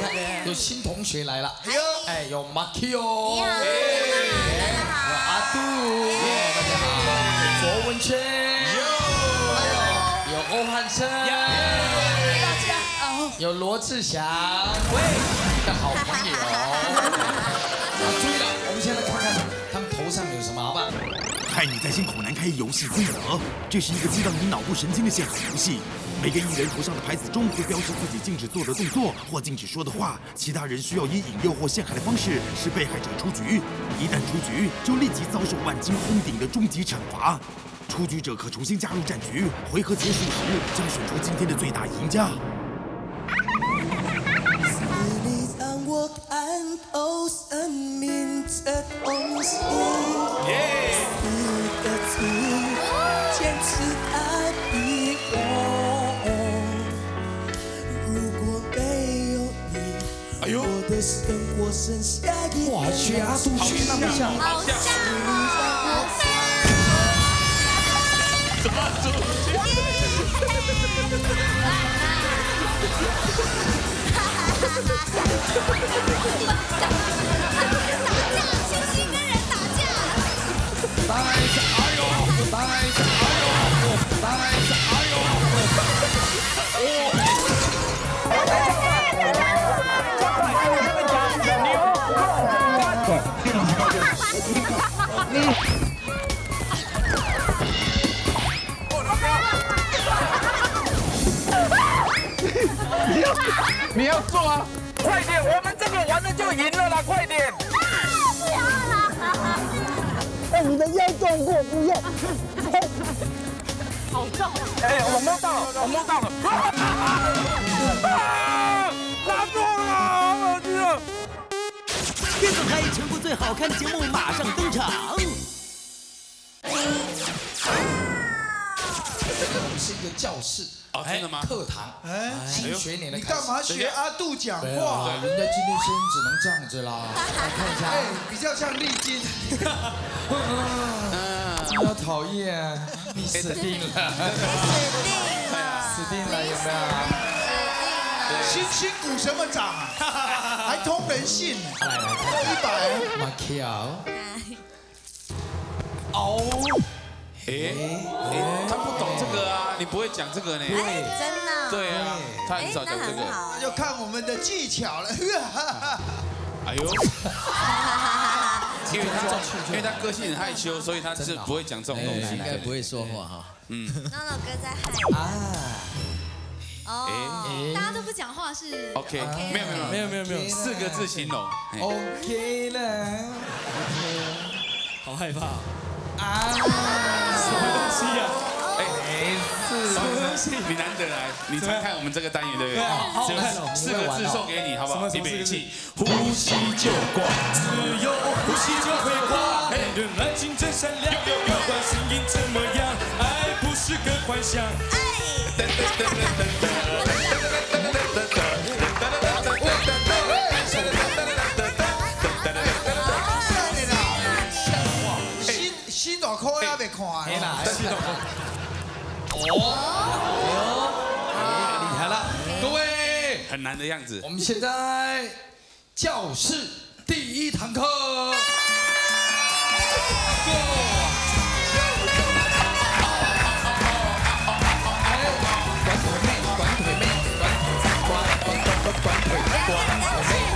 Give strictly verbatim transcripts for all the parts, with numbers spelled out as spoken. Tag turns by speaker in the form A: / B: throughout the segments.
A: 有新同学来了，哎，有 Marky
B: 哦，
A: 有阿杜，大家好，卓文萱，有欧汉生，大家好，有罗志祥，喂，的好朋友。注意了，我们先来看看他们头上有什么，好吧？
C: 害你在心口难开游戏规则，这是一个激荡你脑部神经的陷阱游戏。每个艺人头上的牌子中会标示自己禁止做的动作或禁止说的话，其他人需要以引诱或陷害的方式使被害者出局。一旦出局，就立即遭受万金轰顶的终极惩罚。出局者可重新加入战局，回合结束时将选出今天的最大赢家。
D: 我看透生命这东西，死的字，坚持它必红。如果没有你，哎呦，我的生活剩下一
A: 哇，学阿杜学那么像，
B: 好像哦，
E: 怎么主角？
B: 打架，星星跟人打架。
A: 带着哎呦，带着哎呦，带着哎呦，
F: 你要你要做啊！快点，我们这个玩了就赢了啦！快点！
B: 不要啦！
D: 哎，你的腰撞过，不要。
B: 好重！
F: 哎，我摸到了，我摸到了！啊！拉住了，好恶心啊！
G: 电视台全国最好看的节目马上登场。
A: 这个不是一个教室。
E: 哦，真的吗？
A: 课堂，哎，新学年的
H: 你干嘛学阿杜讲话？
A: 人家今天声音只能这样子啦。来看一下，
H: 哎，比较像丽晶。
A: 不要讨厌，你死定了，死定了，有没有？
H: 新新股什么涨啊？还通人性。
A: 来来看
H: 一百。
A: 马乔。哦。
E: 哎哎，他不懂这个啊，你不会讲这个呢？
B: 对，真的。
E: 对啊，他很少讲这个。
H: 那就看我们的技巧了。
E: 哎呦，因为他因为他个性很害羞，所以他是不会讲这种东西，
G: 应该不会说话哈。
B: 嗯。诺诺哥在害啊。哦。大家都不讲话是
E: OK， 没有没有没有没有没有，四个字形容。
A: OK 了。
G: 好害怕。
A: 啊！什么东西呀？哎，是
E: 什么东西？你难得来，你常看我们这个单元对不对？好，四个字送给你，好不好？预备起，呼吸就挂，只有呼吸就会挂。人爱情真善良，不管声音怎么样，爱不是个幻想。
H: 新大科也未看的。
A: 哦，厉害了，各位，
E: 很难的样子。
A: 我们现在教室第一堂课。短腿妹，短腿妹，短腿，短短短短腿，短腿妹。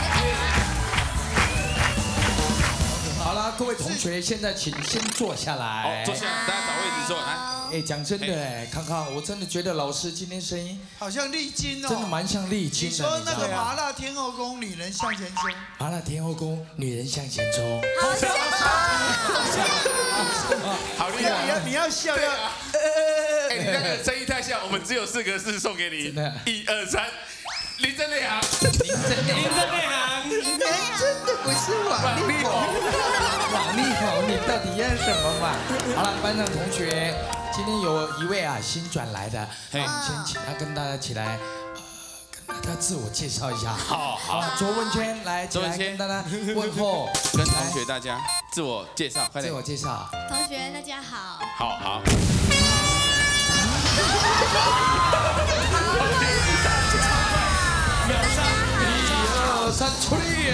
A: 好了，各位同学，现在请先坐下来。
E: 好，坐下，大家找位置坐。来。
A: 哎，讲真的，哎，康康，我真的觉得老师今天声音
H: 好像丽晶哦，
A: 真的蛮像丽晶的。
H: 你说那个麻辣天后宫女人向前冲，
A: 麻辣天后宫女人向前冲，
B: 好像，好像，
E: 好厉害！
H: 你要你要笑要，
E: 哎，你那个声音太像，我们只有四个字送给你。一二三。 林真内行，
A: 林真内行，
H: 林真的不是王力宏，
A: 王力宏，你到底要什么嘛？好了，班上同学，今天有一位啊新转来的，我们先请他跟大家起来，呃，跟大家自我介绍一下。
E: 好好，
A: 卓文萱来，
E: 卓文萱
A: 跟大家问候，
E: 跟同学大家自我介绍，快点，
A: 自我介绍。
B: 同学大家好。
E: 好好。
B: 大家好。
A: 三出力。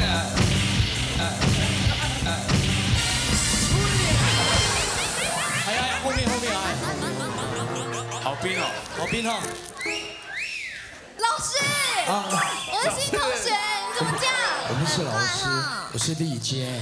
I: 哎呀，后面后面哎，
E: 好冰哦，
I: 好冰哈。
B: 老师，我是新同学，你怎么这样？
A: 我不是老师，我是丽娟。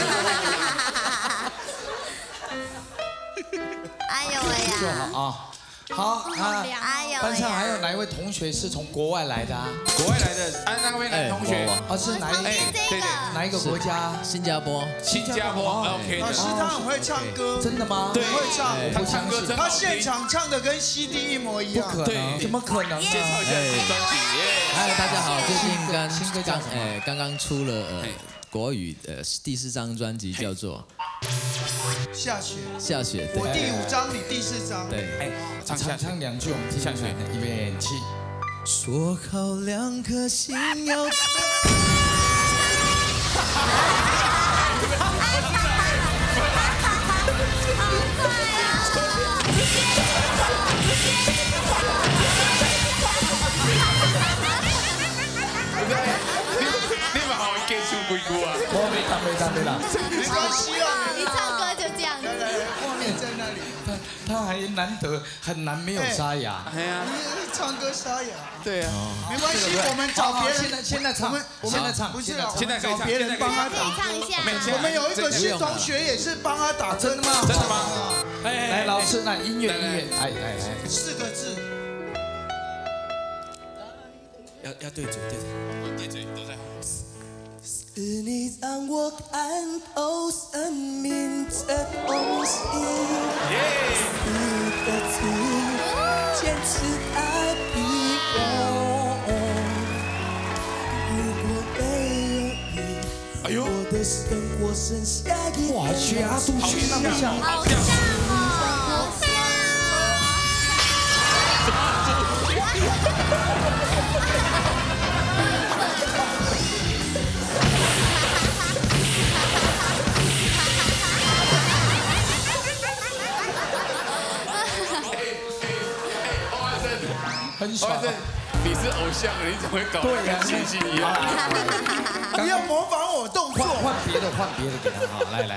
B: 哎呦喂呀！
A: 坐好啊。好啊，
B: 哎呦，
A: 班上还有哪一位同学是从国外来的啊？
E: 国外来的，啊，那位男同学，
A: 哦，是哪一？
E: 哎，对对，
A: 哪一个国家？
I: 新加坡。
E: 新加坡 ，OK 的。
H: 老师他很会唱歌，
A: 真的吗？
E: 对，
H: 会唱，
E: 他唱歌真好听。
H: 他现场唱的跟 C D 一模一样。
A: 不可能，怎么可能？
E: 介绍一下新专辑。
I: 嗨，大家好，最近刚新歌刚哎刚刚出了呃国语呃第四张专辑叫做
H: 下雪。
I: 下雪。
H: 我第五章，你第四章。
I: 对，
E: 哎，唱
A: 唱唱两句，我们听下雪。预备起。
D: 说好两颗心要。
E: 你们好，给出鬼故啊！
A: 我没当没当没当，
H: 没关系啊，
B: 一唱歌就这样子。
H: 画面在那里。
A: 他他还难得很难没有沙哑。
E: 哎呀，
H: 你唱歌沙哑。
E: 对啊，
H: 没关系，我们找别人。
A: 现在现在唱，
H: 我们
A: 现在唱，
H: 不是
E: 现在可以唱，
H: 别人帮他
B: 可以
H: 打。
B: 唱一下。
H: 我们有一个新同学也是帮他打，
A: 真的吗？
E: 真的吗？
A: 来，老师，来音乐音乐，来来来，
H: 四个字。
I: 要要对嘴对嘴
E: 对嘴都在。
D: 是你让我看透生命这东西，四个字，坚持它必容。如果没有你，哎呦，我的生活剩下一
A: 哇，去阿杜去那么像，
B: 好像哦，好像。
A: 很爽。
E: 你是偶像，你怎么会搞得跟星星一样？
H: 不要模仿我动作，
A: 换别的，换别的给他哈，来来。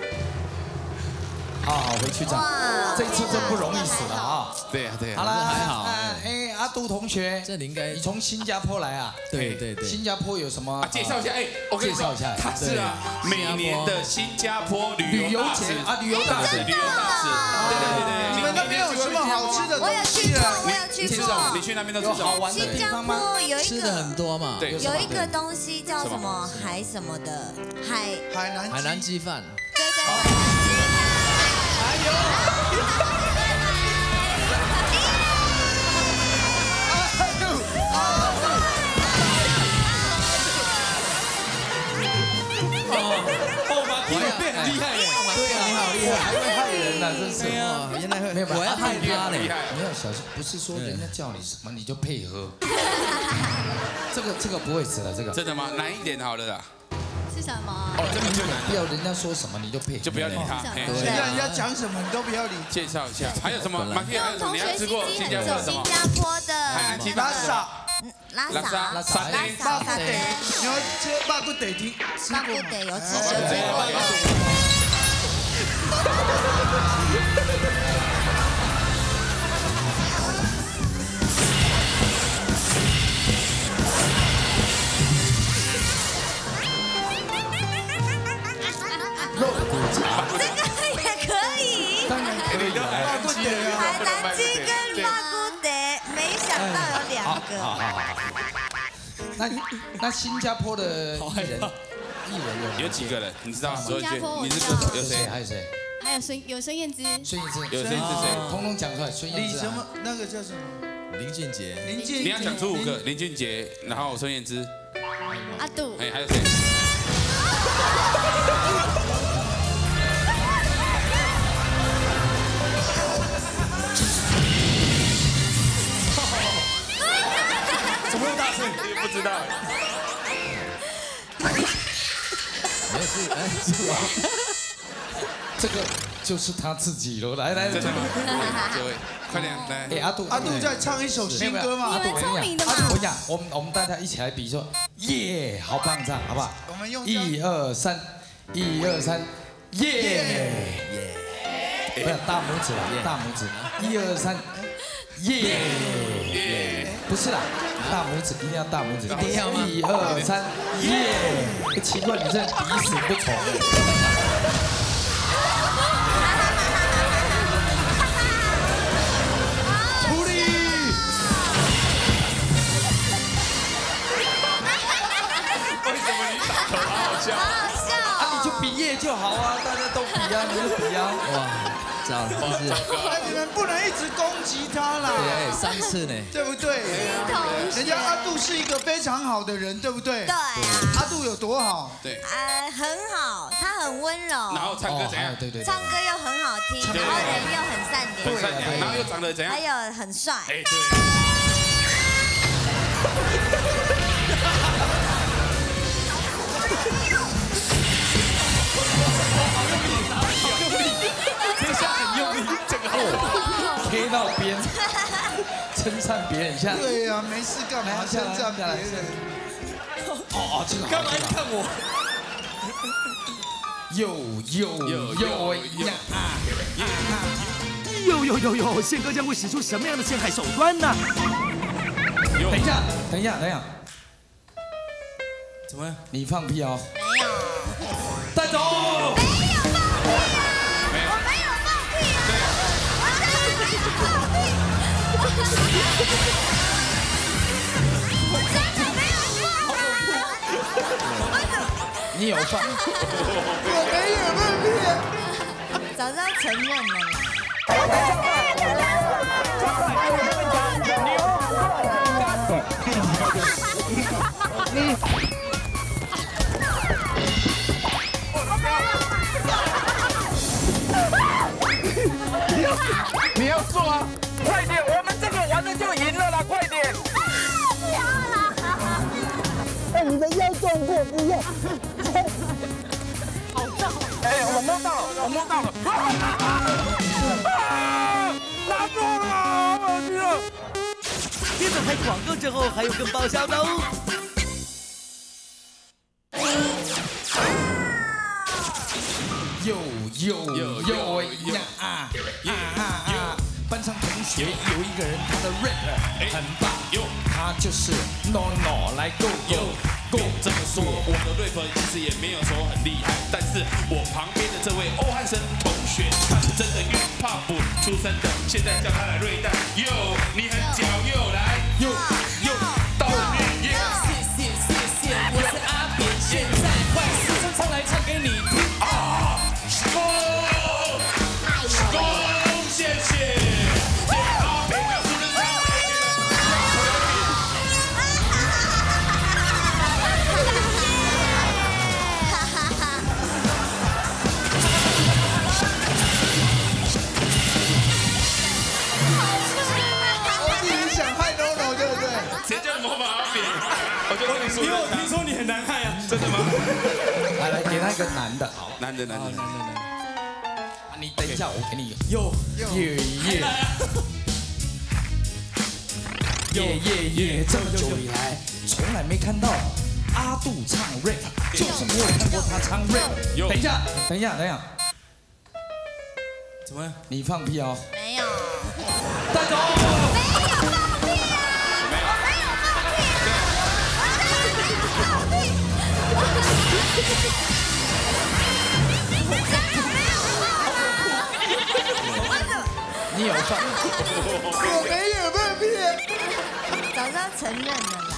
A: 好好回去唱，这一次真不容易死了啊！
E: 对呀对呀。
A: 好了，
I: 还好。
A: 哎，阿杜同学，
I: 这你应该，
A: 你从新加坡来啊？
I: 对对对。
A: 新加坡有什么？
E: 介绍一下，哎，我介绍一下，他是啊，每年的新加坡旅游节
A: 啊，旅游大使，
E: 旅游大使。对对对对。
H: 你们那边有什么好吃的？
B: 我有去过，我有去过。
E: 你去那边都
A: 有好玩的地方吗？
B: 有一
I: 吃的很多嘛。
E: 对。
B: 有一个东西叫什么海什么的海
H: 海南
I: 海南鸡饭。
B: 对对对。
H: 还有。
A: 哦，马丁变很厉害耶！对啊，你好厉害，还会害人呢，真是。
I: 哇，原来会，
A: 没有，
I: 我要害他嘞。
A: 没有，小心，不是说人家叫你什么你就配合。这个这个不会死的，这个。
E: 真的吗？难一点好了啦。
B: 是什么？
E: 哦，这个就难。
A: 不要人家说什么你就配合，
E: 就不要理他。
H: 现在人家讲什么你都不要理。
E: 介绍一下，还有什么？马蒂还有什么？你还吃过新加坡的什么？
B: 新加坡的
E: 海南鸡饭。
B: 拉萨，
E: 拉萨，
H: 巴布得，你要吃巴布得听，
B: 巴布得有吃
A: 肉骨茶，
B: 这个也可以。
A: 当然可以了。
H: 巴布得啊，
B: 海南鸡跟巴布得，没想到有两个。
A: 好好好。那那新加坡的艺人，艺人
E: 有有几个人？你知道吗？
B: 新加坡
E: 你是歌手，有谁？
A: 还有谁？
B: 还有孙有孙燕姿，
A: 孙燕姿，
E: 有孙燕姿谁？
A: 通通讲出来。孙燕姿
H: 李什么？那个叫什么？
I: 林俊杰。
H: 林俊。
E: 你要讲出五个，林俊杰，然后孙燕姿，
B: 阿杜，
E: 哎，还有谁？
A: 怎么那么大声？
E: 不知道。
I: 没事，哎，是吧？
A: 这个就是他自己了。来来，
E: 真的吗？这位，快点来。
A: 哎，阿杜，
H: 阿杜在唱一首新歌嘛？
B: 你们聪明的嘛？
A: 我讲，我们我们大家一起来比说，耶，好棒这样，好不好？
H: 我们用
A: 一二三，一二三，耶耶，不是大拇指啦，大拇指，一二三，耶耶，不是啦，大拇指一定要大拇指，一定要一二三，耶，奇怪，你这彼此不从。啊，你就比耶就好啊，大家都比啊，你就比啊。哇，
I: 糟了，就是。
H: 哎，你们不能一直攻击他啦。
I: 对，三次呢。对
H: 不对？人家阿杜是一个非常好的人，对不对？
B: 对啊。
H: 阿杜有多好？
E: 对。
B: 呃，很好，他很温柔。
E: 然后唱歌怎样？
A: 对对。
B: 唱歌又很好听，然后人又很善良。
E: 很善良，然后又长得怎样？
B: 还有很帅。
E: 哎，对。
A: K 到边，称赞别人一下。
H: 对呀，没事干嘛称赞别人？
A: 哦，这个
I: 干嘛看我？
A: 有有有有呀！
G: 有有有有，宪哥将会使出什么样的陷害手段呢？
A: 等一下，等一下，等一下。
I: 怎么样？
A: 你放屁哦！
B: 没有。
A: 带走。
B: 没有放屁。我没有放屁啊！我真的没有放屁。我真的没有放啊！
A: 你有放？
H: 我没有放屁。
B: 早知道承认了啦。
F: 你。你要你要做啊！快点，我们这个玩了就赢了啦！快点！
B: 不要啦！
J: 哎，你的腰撞过，不要。
F: 好重！哎，我摸到了，我摸到了！啊！拿住了，我去！
G: 别走开，广告之后还有更爆笑的哦！
A: 有有有有呀啊啊啊！班上同学有一个人，他的 rap 很棒，他就是 No No 来 Go Go Go。
E: 这么说，我的 rap 其实也没有说很厉害，但是我旁边的这位欧汉生同学，他是真的 hip hop 出身的，现在叫他来瑞蛋。哟，你很屌，又来，又又到你，耶！谢谢谢谢，我是阿扁，现在换四声唱来唱给你听啊！恭恭谢谢。谁叫你模仿阿扁？我就跟你说，
I: 因为我听说你很难害啊。
E: 真的吗？
A: 来来，给他一个男的，好，
E: 男的男的男的男的。
A: 你等一下，我给你
I: 有
A: 耶耶耶耶耶！这么久以来，从来没看到阿杜唱 rap， 就是没有看过他唱 rap。等一下，等一下，等一下，
I: 怎么样？
A: 你放屁哦！
B: 没有。
A: 带走。你有放？
H: 我没有放屁。
B: 早知道承认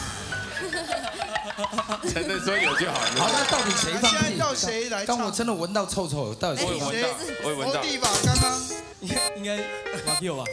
B: 了啦。
E: 承认说有就好。
A: 好，那到底谁放屁？
H: 现在到谁来唱？
A: 刚我真的闻到臭臭，到底谁？
E: 我也闻到，我也闻到。
H: 欧弟吧，刚刚
I: 应该应该马屁有吧？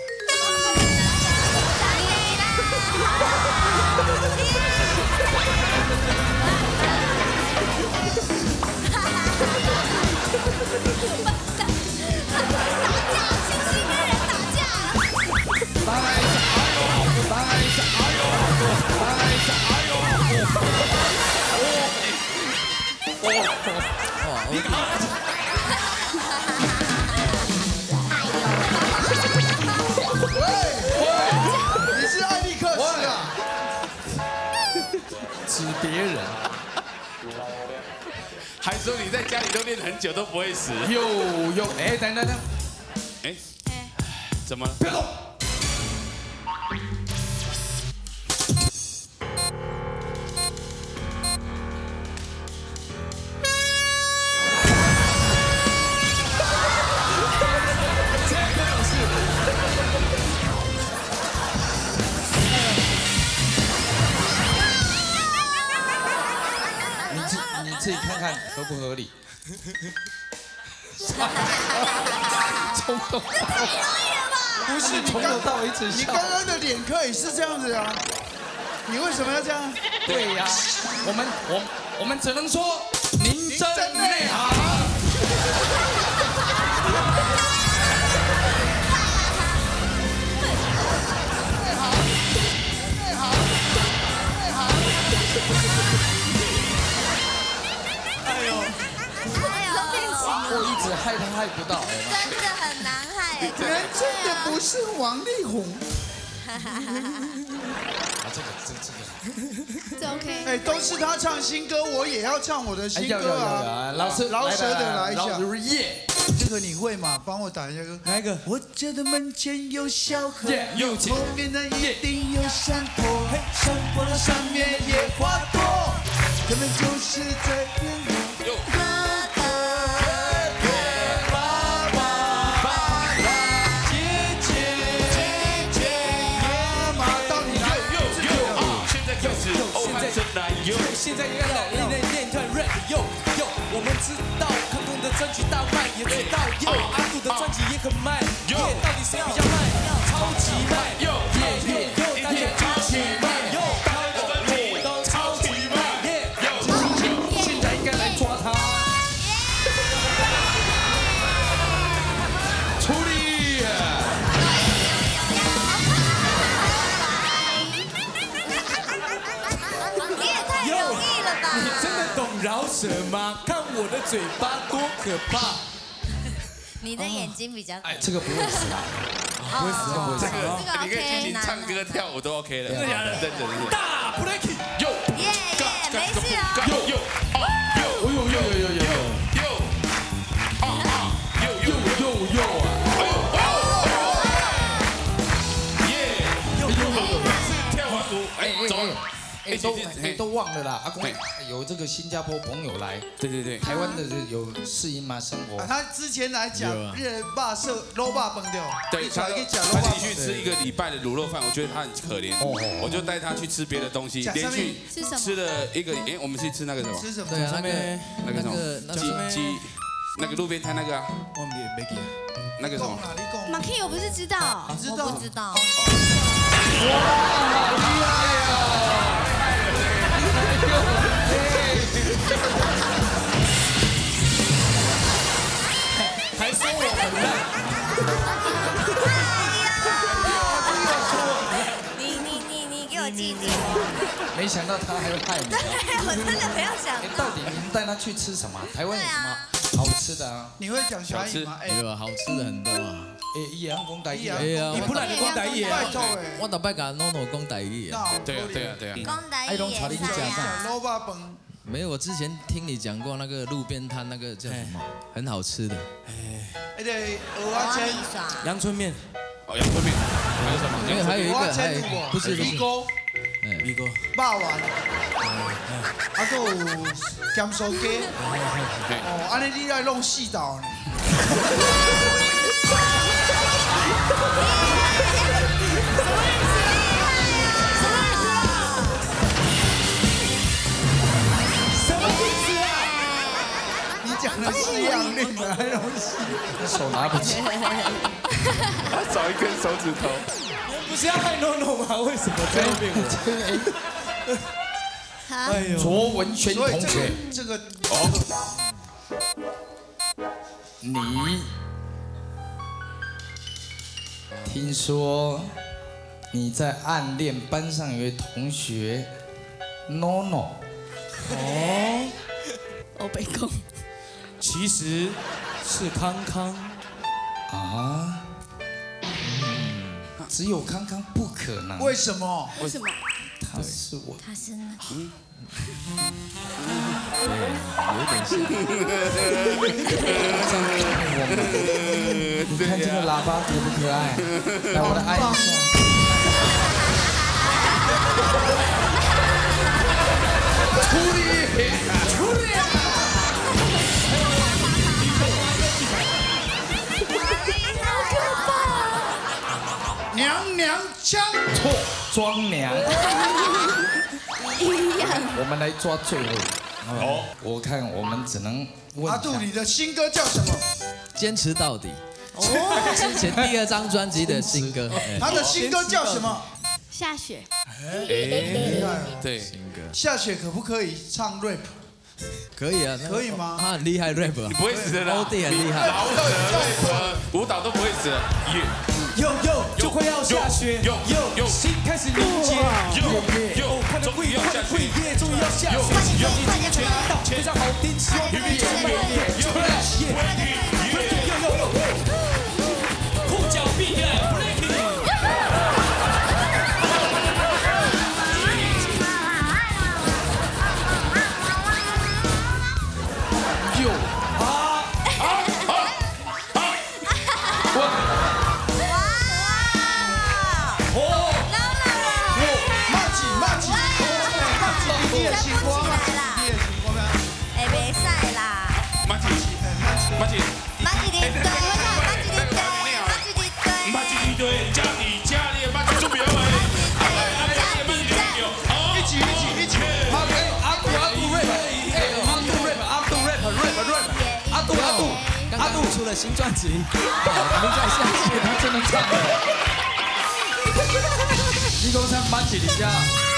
A: 别人。
E: 还说你在家里都练很久都不会死。
A: 有有，哎，等等等，
E: 哎，怎么了？
A: 别动。自己看看合不合理。冲动，
B: 这太容易了吧？
H: 不是，你刚到一直你刚刚的脸可以是这样子啊，你为什么要这样？
A: 对呀，我们我我们只能说您真内行。我一直害他害不到，
B: 真的很难害。
H: 人真的不是王力宏。
A: 啊，这个这这
B: 个，这 OK。
H: 哎，都是他唱新歌，我也要唱我的新歌啊！
A: 老师，
H: 饶舌的来一下。
A: 耶，
H: 这个你会吗？帮我打一下歌。
A: 哪一个？
H: 我家的门前有小河，
A: 有
H: 后面那一定有山坡，山坡的上面野花多，可能就是这边。
K: 现在看到你的练团 rap 哟哟，我们知道康康的专辑大卖，也知道哟阿杜的专辑也很卖，耶到底谁比较卖？超级卖，哟耶哟哟，大家超级卖，哟他的专辑都超级卖，耶哟，
A: 现在应该来抓他，处理。
K: 你真的懂饶舌吗？看我的嘴巴多可怕！
B: 你的眼睛比较……
A: 哎，这个不会死啊，
K: 不会死，不会死。
E: 这个你可以进行唱歌跳舞都 OK 了，真的假的？真的真的。
K: 大 breaking，
E: 哟
B: 耶耶，没事哦。
E: 哟哟哦哟哟哟哟哟哟哟啊啊哟哟哟哟啊！哎呦哦耶哟哟哟，是跳完舞哎走。
A: 哎，都哎都忘了啦，阿公有这个新加坡朋友来，
E: 对对对，
A: 台湾的有适应吗？生活？
H: 他之前来讲日霸社捞霸崩掉，
E: 对，他他自己去吃一个礼拜的卤肉饭，我觉得他很可怜，我就带他去吃别的东西，连续吃了一个，哎，我们去吃那个什么？
H: 吃什么？
I: 对啊，那个
E: 那个什么鸡鸡，那个路边摊那个啊，
K: 我没没给，
E: 那个什么？
B: 马 K 我不是知道，
H: 知道
B: 不知道？
A: 哇，好厉害啊！
K: 还说我很
B: 烂。你你你你给我记住！
A: 没想到他还会害你。
B: 对，我真的没有想到。
A: 到底您带他去吃什么？台湾有什么好吃的啊？
H: 你会讲小吃吗？
I: 有啊，好吃的很多啊。
A: 哎，一阳讲台语啊！
I: 哎呀，
K: 你不然你讲台语啊？
H: 拜托哎，
I: 我都拜甲 NONO 讲台语啊。
E: 对啊对啊对啊。
B: 讲台语也
A: 是
B: 啊。
H: 捞霸崩。
I: 没有，我之前听你讲过那个路边摊那个叫什么，很好吃的。
H: 哎对，蚵仔煎、
K: 阳春面，
E: 哦，阳春面，还有什么？
I: 没有，还有一个，还有不是
H: 米糕，
I: 哎，
K: 米糕，
H: 肉丸，啊，还有咸酥鸡。哦，安尼你来弄四道呢。 讲的是一样令的，还东西，
A: 手拿不起，
E: 他少一根手指头。
K: 不是要害 NONO 吗？为什么这样变我？
B: 哎
A: 呦，卓文萱同学，
H: 这个
A: 哦，你听说你在暗恋班上有位同学 NONO？
K: 哦，
B: 我被控。
K: 其实是康康
A: 啊，嗯，只有康康不可能。
H: 为什么？
B: 为什么？
A: 他是我，
B: 他是那，
I: 嗯，有点像。
A: 你看这个喇叭可不可爱？来，我来按一下。出力，出力！
H: 娘娘腔，
A: 错，装娘。
B: 一样。
A: 我们来抓最后。哦，我看我们只能问
H: 阿杜，你的新歌叫什么？
I: 坚持到底。哦，之前第二张专辑的新歌。
H: 他的新歌叫什么？
B: 下雪。
H: 哎，
E: 对，
I: 新歌。
H: 下雪可不可以唱 rap？
I: 可以啊，
H: 可以吗？
I: 他很厉害 rap，
E: 你不会死的啦。
I: 欧弟很厉害，
E: 饶舌 rap 舞蹈都不会死。
K: 哟哟，就快要下雪，哟哟，心开始凝结，哟哟，快点会快点会耶，终于要下雪，有你今天全到，非常好听，希望你就慢一点，就来耶，哟哟哟，裤脚闭起来 ，breaking。
A: 哟啊啊啊啊！我。
B: 你的情况啊，你的情况啊，哎，袂使啦。
E: 马吉，马吉，
B: 马吉的对，马吉的对，马吉的对，
E: 马吉的对，家里家里马吉做表演，
A: 一起一起一起，好，给阿杜阿杜 rap， 哎，阿杜 rap， 阿杜 rap rap rap， 阿杜阿杜
I: 阿杜出了新专辑，
A: 我们再下去，他真的唱了，你给我唱马吉的家。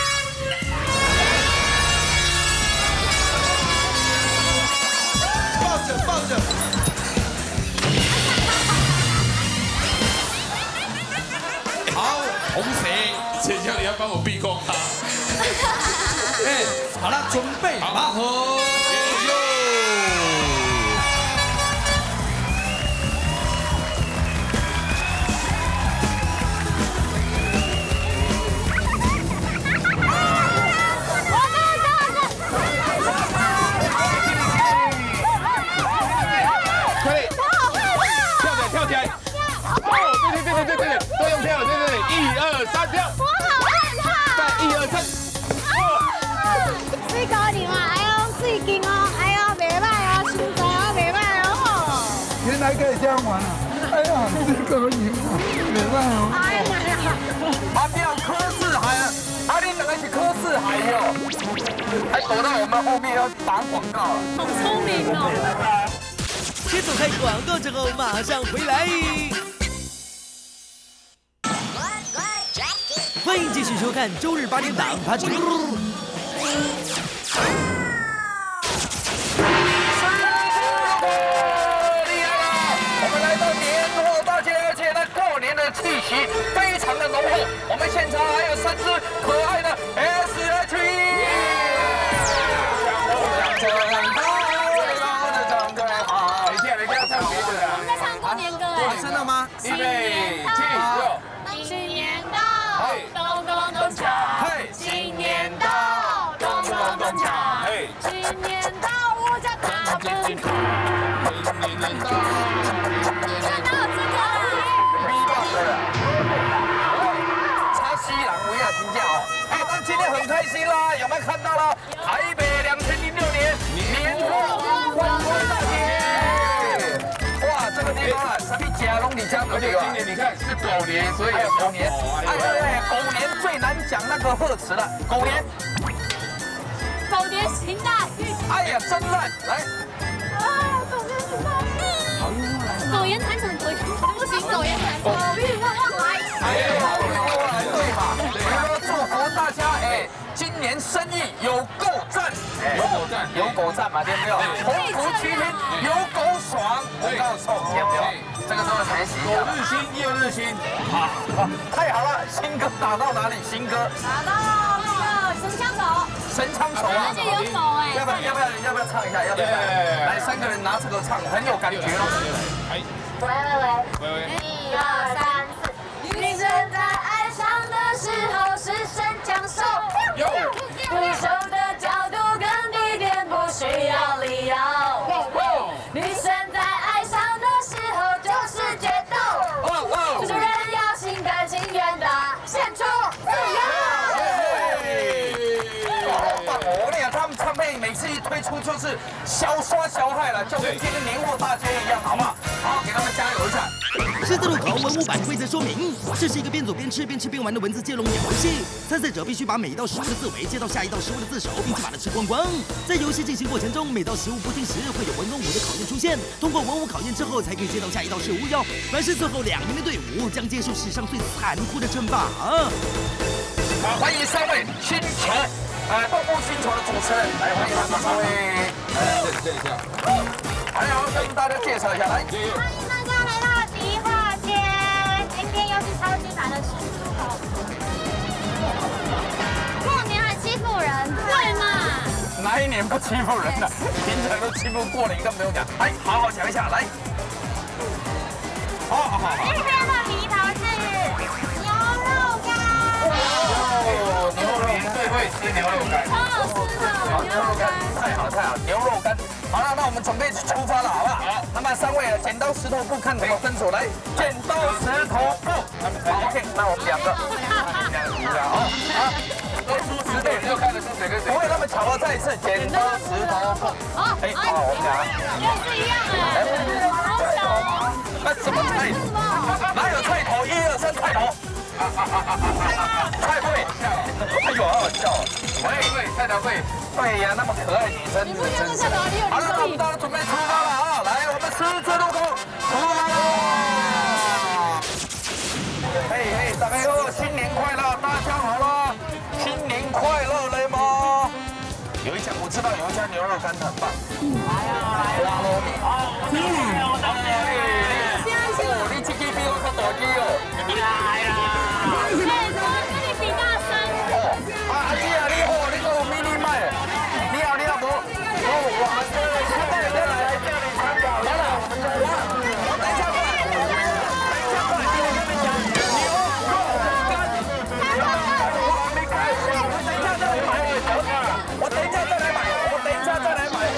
H: 抱着抱着。
A: 好，红蛇，
E: 谁叫你要帮我闭供他？
A: 哎，好了，准备马河。
F: 三跳，我好害怕。再一二三，
J: 水高粱啊，哎呦水劲哦，哎呦袂歹哦，身材哦袂歹哦。
F: 原来可以这样玩啊！哎呀，水高粱啊，袂歹哦。哎呀呀，啊不要柯四海啊，啊你两个是柯四海哟，还躲到我们后面要打广告。
J: 好聪明哦。
G: 先走开广告之后，马上回来。欢迎继续收看周日八点档《爬进》。
F: 我们来到年货大街，而且呢，过年的气息非常的浓厚。我们现场还有三只可爱的 S H E。
J: 我们在唱过年歌哎。
F: 真的吗？预备，起，六。
J: 新年到，咚咚咚锵！新年到，咚咚咚锵！新年到，我家大门口。新年到，你看到这个啦？
F: 咪棒的啦，超西郎维亚评价哦。哎，那今天很开心啦，有没有看到了？台北两千零六年年货观光大街。哇，这个地方啊，什么家拢你家的对吧？今年你看是狗年，所以有狗年。哎对对，狗年最难讲那个贺词了，狗年。
J: 狗年行大运。
F: 哎呀，真烂！来。
J: 啊，狗年行大运。苟延残喘，苟延不行，苟延残喘。好运旺旺来。
F: 哎，好运旺旺来，对嘛？我们祝福大家，哎，今年生意有够赞，有够赞，有够赞嘛，对不对？鸿福齐天，有够爽，我告诉你，有没有？这个都要学习。有日新，夜日新，好，太好了！新歌打到哪里？新歌
J: 打到那个神枪手。
F: 神枪手啊！
J: 而且有狗哎。
F: 要不要？要不要？要不要唱一下？要不要？来，三个人拿这个唱，很有感觉哦。
J: 喂喂喂，喂，一二三四，女生在爱上的时候是神枪手。
F: 每次一推出就是小刷小害了，就跟今天年货大街一样，好不好？好，给他们加油一下。
G: 狮子路口文物版规则说明：这是一个边走边吃边吃边玩的文字接龙游戏。参赛者必须把每一道食物的字尾接到下一道食物的字首，并且把它吃光光。在游戏进行过程中，每道食物不停时会有文跟武的考验出现，通过文武考验之后，才可以接到下一道食物哟。凡是最后两名的队伍将接受史上最残酷的惩罚。
F: 好，欢迎三位星球，呃，动物星球的主持人，来欢迎他们三位。来，这一下。还有跟大家介绍一下，来。
J: 欢迎大家来到迪化街，今天又是超级版的狮子路口。过年还欺负人，对嘛？
F: 哪一年不欺负人的？平常都欺负过年，更不用讲。哎，好好讲一下，来。好好好。
J: 今天的迷桃是牛肉干。
F: 哦，牛肉干最会吃牛肉干。
J: 超好吃的牛肉干，
F: 太好太好，牛肉干。好了，那我们准备出发了，好不好？好。那么三位啊，剪刀石头布，看怎么分手。来，剪刀石头布。好 ，OK， 那我们两个，两个一下，好，好。都出石头，你就看得出谁跟谁。不会那么巧啊！再一次，剪刀石头布。好，哎，好，我们俩。
J: 也是一样哎，好小哦。
F: 那什么菜？哪有菜头？一二三，菜头。菜会。哎呦，好好笑哦。哎，对，菜头会。对呀，那么可爱女生，
J: 你不觉得菜头很有
F: 好了，那我们大家准备出发了啊！来，我们狮子路口出发啦！嘿嘿，大家好，新年快乐！大家好了，新年快乐嘞吗？有一家我知道有一家牛肉干很棒。来啊来啊！你来，我等你。哦，你这支比我较大支哦。来啦！
J: 哎，怎么跟你比大声？
F: 哦，啊阿姐啊，你好，你给我 mini 麦。你好，你好，不，我我们这现在再来叫你参考一下。我我等一下过来，等一下过来，我跟你讲，牛肉干，我没开始，我等一下再来买，我等一下再来买，我等一下再来买。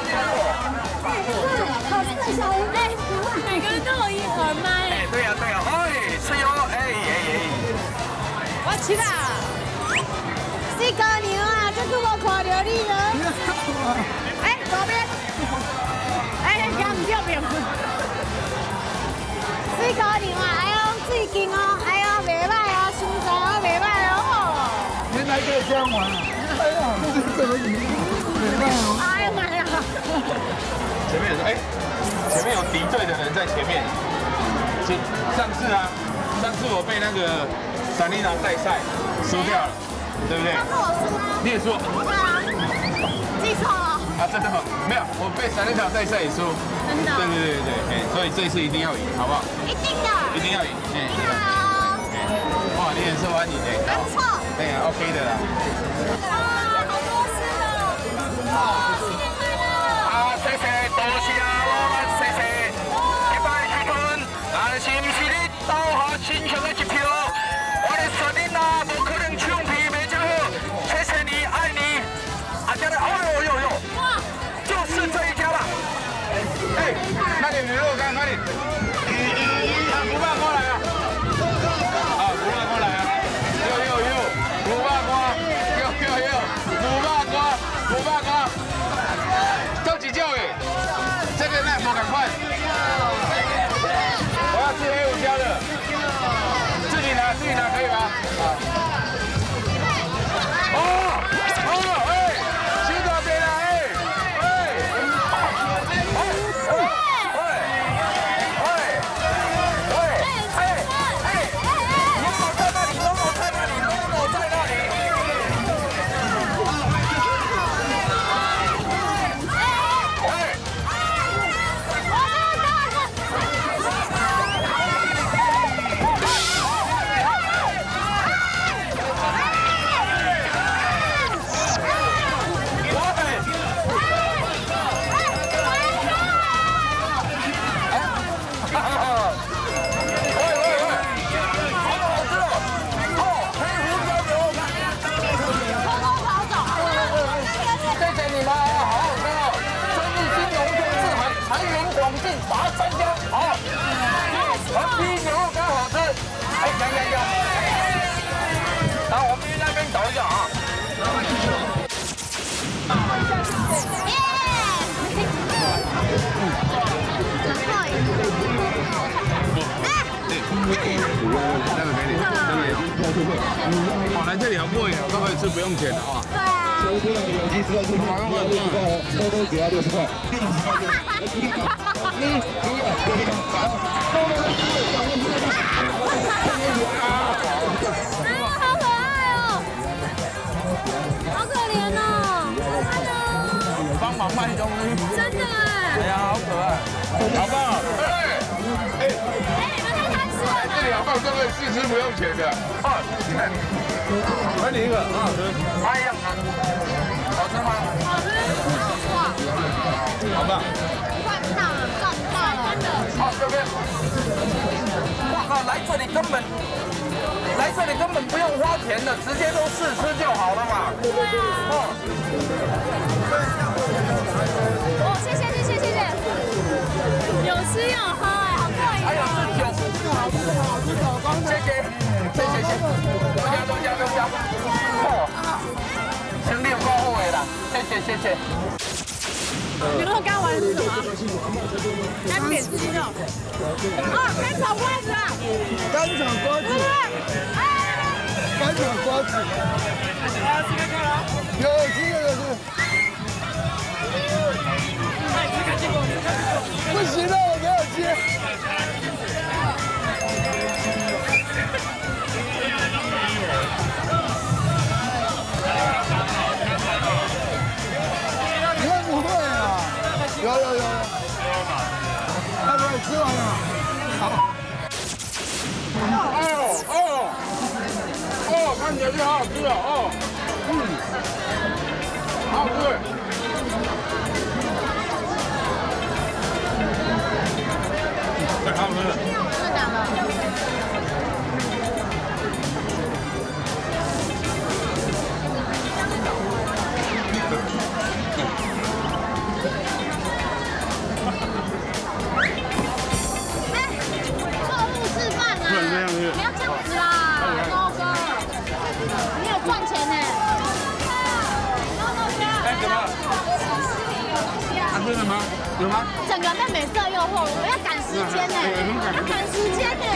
J: 好吃的小鱼哎，每个人都有一盒吗？
F: 哎，对呀对呀，哎，是哟，哎哎哎，
B: 我吃啦。四哥牛啊，这是我看到你了。哎，左边。哎，讲唔对面。四哥牛啊，哎呦，最近哦，哎呦，袂歹哦，身材哦，袂歹哦。
H: 原来可以这样玩啊！哎呀，这是怎么赢？袂歹哦。
B: 哎呀妈呀！
E: 前面有哎，前面有敌对的人在前面。上次啊，上次我被那个闪丽娜带赛输掉了。对不对？
J: 上次我输了。
E: 你也输？
J: 对啊，记错了。
E: 啊，真的吗？没有，我被闪电场赛赛也输。
J: 真的。
E: 对对对对，哎，所以这一次一定要赢，好不好？
J: 一定的。
E: 一定要赢。
J: 你好。
E: 哇，你很受欢迎哎。
J: 还不错。
E: 哎呀 ，OK 的啦。
J: 啊，好多事哦。哦，新年快乐。
F: 啊，谢谢，多谢啊，我们谢谢。一百一分，但是不是你倒下亲像的一票？我的闪电啊，不可能唱片没这好。谢谢你，爱你。啊，家的，哦呦呦呦，哇，就是这一家了。哎，那点牛肉干，快点。啊，不怕过来啊。啊，不怕过来啊。呦呦呦，不怕瓜，呦呦呦，不怕瓜，不怕瓜。都几叫哎？这个那不赶快。我要吃黑胡椒的。自己拿，自己拿可以吗？啊。哦哦哎，新这边啦哎哎哎哎哎哎哎
L: 那个给你，这个也是。哦，来这里好过瘾啊，都可以吃不用钱的哇。对啊。马上过来，多多给他六十块。
B: 好可怜哦！
L: 帮忙卖东西，
B: 真的哎！
L: 哎呀，好可爱，好棒！哎哎
B: 哎，你们太贪吃了！
L: 这里好棒，这个试吃不用钱的。哦，来你一个，很好吃。哎呀，好吃吗？
B: 好吃，哇！
L: 好棒！
B: 赚大了，赚大了！真的。
L: 好，这边。
F: 哇靠，来这里根本。来这里根本不用花钱的，直接都试吃就好了嘛。对啊。哦。
B: 哦，谢谢谢谢谢谢。有吃有喝哎，好过瘾。
F: 哎呀，这酒好吃好吃手工的。谢谢谢谢谢谢。多加多加多加。哦。请你过后尾了，谢谢谢谢。
B: 牛肉干完是什么？干煸鸡肉。哦，干炒瓜子啊！
H: 干炒瓜子。干炒瓜子。
F: 来吃看看啊！
H: 有吃有吃。不行了，我没有接。你会不会啊？有有有。要不要吃完了？好。
L: 哦哦哦，看起来就好好吃哦哦，嗯，好好吃。太好吃了。
B: 真的假的？不要这样子啦，高哥，你有赚钱呢。
L: 哎，怎么？啊，真的吗？有吗？
B: 整个被美色诱惑，我们要赶时间呢，要赶时间呢。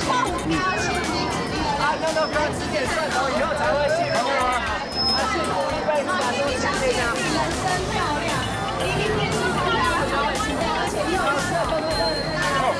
F: 啊，那个哥吃点蒜头以后才会幸福啊！啊，幸福一辈子啊，都是这样。人生漂亮，一定变成漂亮，而且又好吃，对对对。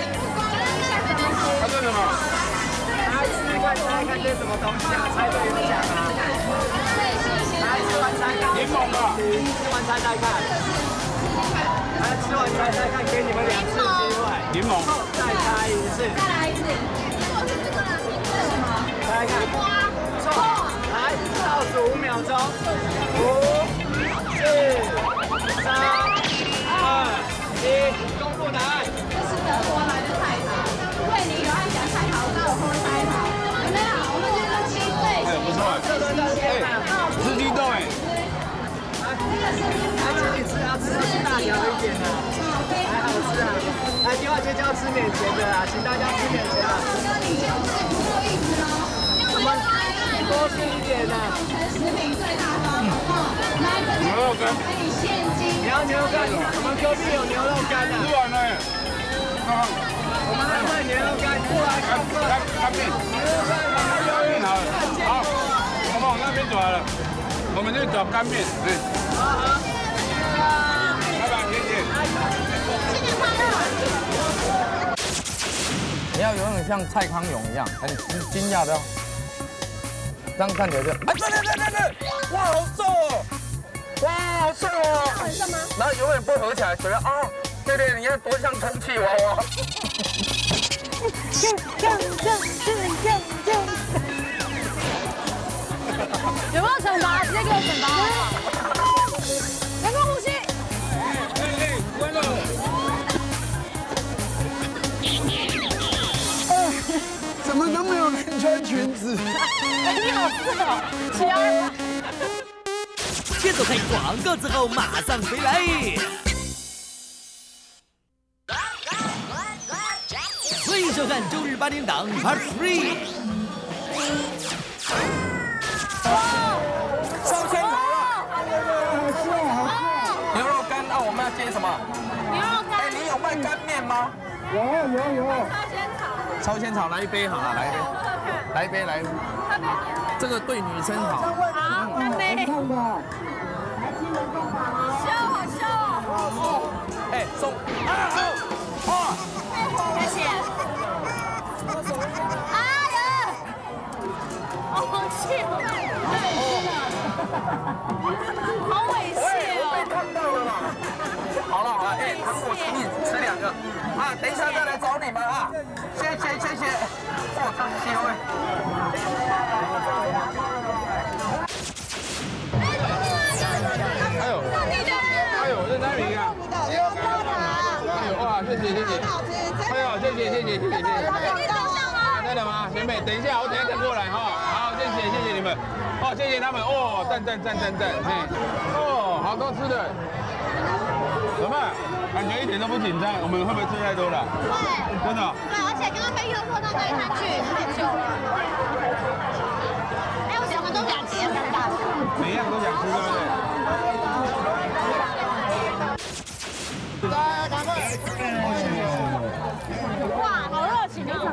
L: 啊，这什么？
F: 来吃看猜看这是什么东西啊？猜对有奖啊！来吃完猜看，
L: 柠檬吧，
F: 吃完猜猜看，来吃完猜猜看，给你们两次机会。
L: 柠檬，
F: 再猜一次，
B: 再来一次。是什么？
F: 猜看。错。来，倒数五秒钟，五、四、三、二、一，公布答案。
B: 这是德国来的菜桃，为你有爱讲菜桃，那我喝菜桃。有没有？我们这个鸡对。
L: 哎，不错哎，哎，吃鸡肉哎。
F: 来，请你吃啊，吃大条一点的，还好吃啊。来，第二节就要吃免钱的啦，请大家吃免钱啊。我们多吃一点的。食品最大方，来这里
L: 牛肉干，
F: 给你现金。你要牛肉干，我们隔壁有牛肉干的。
L: 吃完了哎。
F: 我们来卖牛肉干，过来看看。
L: 干干面，
F: 牛肉干，牛肉干
L: 好，好，我们往那边走来了，我们就找干面，对。
F: 好好。
L: 拜拜，谢谢。
B: 新年快乐！
F: 你要永远像蔡康永一样，很惊讶的哦。这样看起来就，哎，对对对对对，哇，好瘦哦，哇，好瘦哦。很瘦吗？然后永远不合起来，觉得啊，对对，你看多像充气娃娃。
B: 有没有惩罚？直接给我惩罚！人工呼吸。
L: 哎哎，关了。
H: 怎么都没有人穿裙子？
B: 哎，你好色哦，起来！
G: 别走开，广告之后马上回来。欢迎收看周日八点档 Part Three。
F: 上天头了！牛肉干，那我们要接什么？
B: 牛肉干。
F: 哎，你有卖干面吗？
H: 有有有。
B: 烧仙草。
F: 超仙草来一杯好了，来一杯，来一杯来，这个对女生好。
B: 好，干杯。笑好笑哦。
F: 哎，送啊送哇，
B: 谢谢。哎呀，好气哦。好猥亵哦。
F: 被烫到了啦。好了好了，哎，糖果请你吃两个啊，等一下再来找你们啊，谢谢谢谢，哇，真香哎。
L: 哎呦，哎呦，这哪里啊？哎呦哇，谢谢谢谢，哎呦谢谢谢谢谢谢谢谢。真的吗？学妹，等一下，我等一下再过来哈。好，谢谢谢谢你们，哦，谢谢他们，哦，赞赞赞赞赞，嘿，哦，好多吃的。怎么办？感觉一点都不紧张，我们会不会吃太多了？
B: 会，
L: 真的。
B: 对，而且刚刚被诱惑到这一摊去太久了。哎，我想我们都想吃，尴尬。
L: 每一样都想吃，对不对？
B: 来，赶快！哇，好热情啊！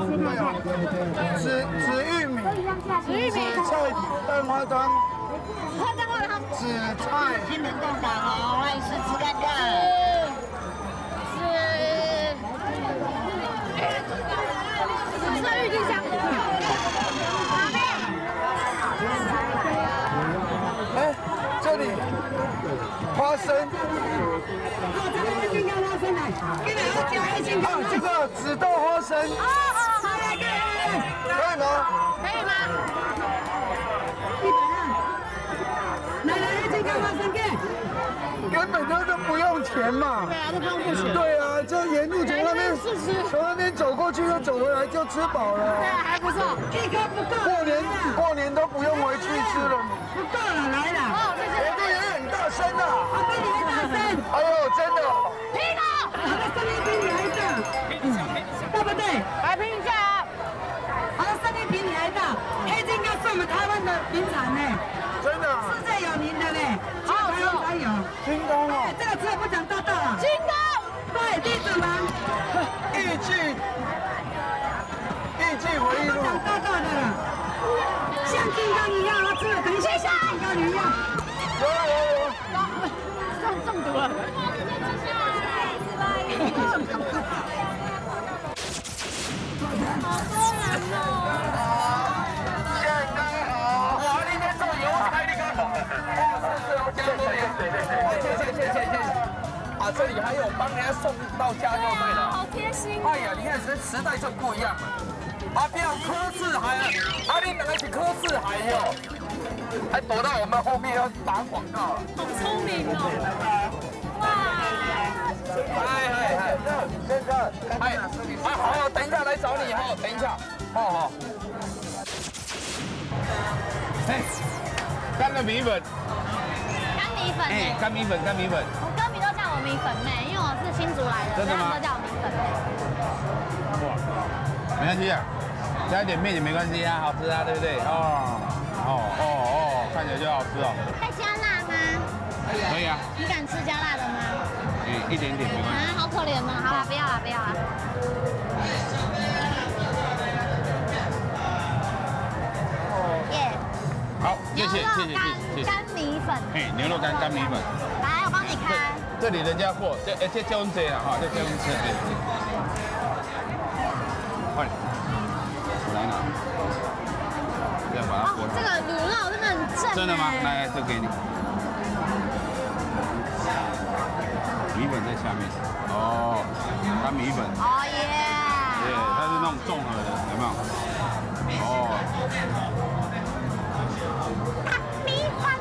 H: 紫紫玉米，
B: 紫玉米，
H: 紫菜蛋花汤，
B: 花蛋花汤，
H: 紫菜。
B: 金门贡港哦，欢迎试吃看看。是，紫色郁金香。
H: 哎，这里花生。啊，这个紫豆花生。
B: 哦哦，好来可以，
H: 可以吗？
B: 可以吗？
M: 来来来，这个花生给。
H: 根本就是不用钱嘛。
B: 对啊，都不用付钱。
H: 对啊，就沿路从那边从那边走过去又走回来就吃饱了。
B: 对啊，还不错。
M: 一颗不够。
H: 过年过年都不用回去吃了。
M: 不够了，来了。
B: 哦，谢谢。
H: 我这也很大声啊。
M: 我比你还大声。
H: 哎呦，真的。
B: 拼了！
M: 好的，生意比你还大。对不对？
B: 来拼一下啊！
M: 好的，生意比你还大。黑金刚是我们台湾的名产呢。
H: 真的。
M: 世界有名的嘞，只有台湾才有。
H: 金刚哦。
M: 这个吃了不长大大了。
B: 金刚。
M: 对，地主们。
H: 艺伎。艺伎回忆录。
M: 不长大大的了。像金刚一样，他吃了等于像金刚一样。
H: 有有有。
B: 中中毒了。好多人哦！
F: 健康好，哇，你在做油菜，你看，哇，是是，加多点，对对对，谢谢谢谢谢谢。啊，这里还有帮人家送到家就对了。
B: 好贴心。
F: 哎呀，你看时时代就不一样了。啊，不要科字还，啊，你两个是科字还有，还躲到我们后面要打广告了。
B: 好聪明哦！哇！
F: 哎哎哎，先生，哎，啊好，等一下来找你哈，等一下，哦好。
L: 哎，干的米粉。
B: 干米粉。
L: 哎，干米粉，干米粉。
B: 我歌迷都叫我米粉妹，因为我是新竹来的，
L: 真的吗？
B: 都叫我米粉妹。
L: 哇，没关系啊，加一点面也没关系啊，好吃啊，对不对？哦，哦哦哦，看起来就好吃哦。
B: 可以加辣吗？
L: 可以啊。
B: 你敢吃加辣的吗？
L: 嗯，一点点没关系。
B: 啊，好可怜哦！好了，不要了，不要了。耶！
L: 好，谢谢谢谢谢谢。
B: 干米粉。
L: 哎，牛肉干干米粉。
B: 来，我帮你开。
L: 这里人家货，这哎这叫我们这了哈，这叫我们吃。快点，来拿。这样把它裹上。
B: 这个卤肉真的很正。
L: 真的吗？来来，这给你。米粉在下面。哦，干米粉。
B: 哦耶！
L: 对，它是那种综合的，有没有？哦。
B: 米粉。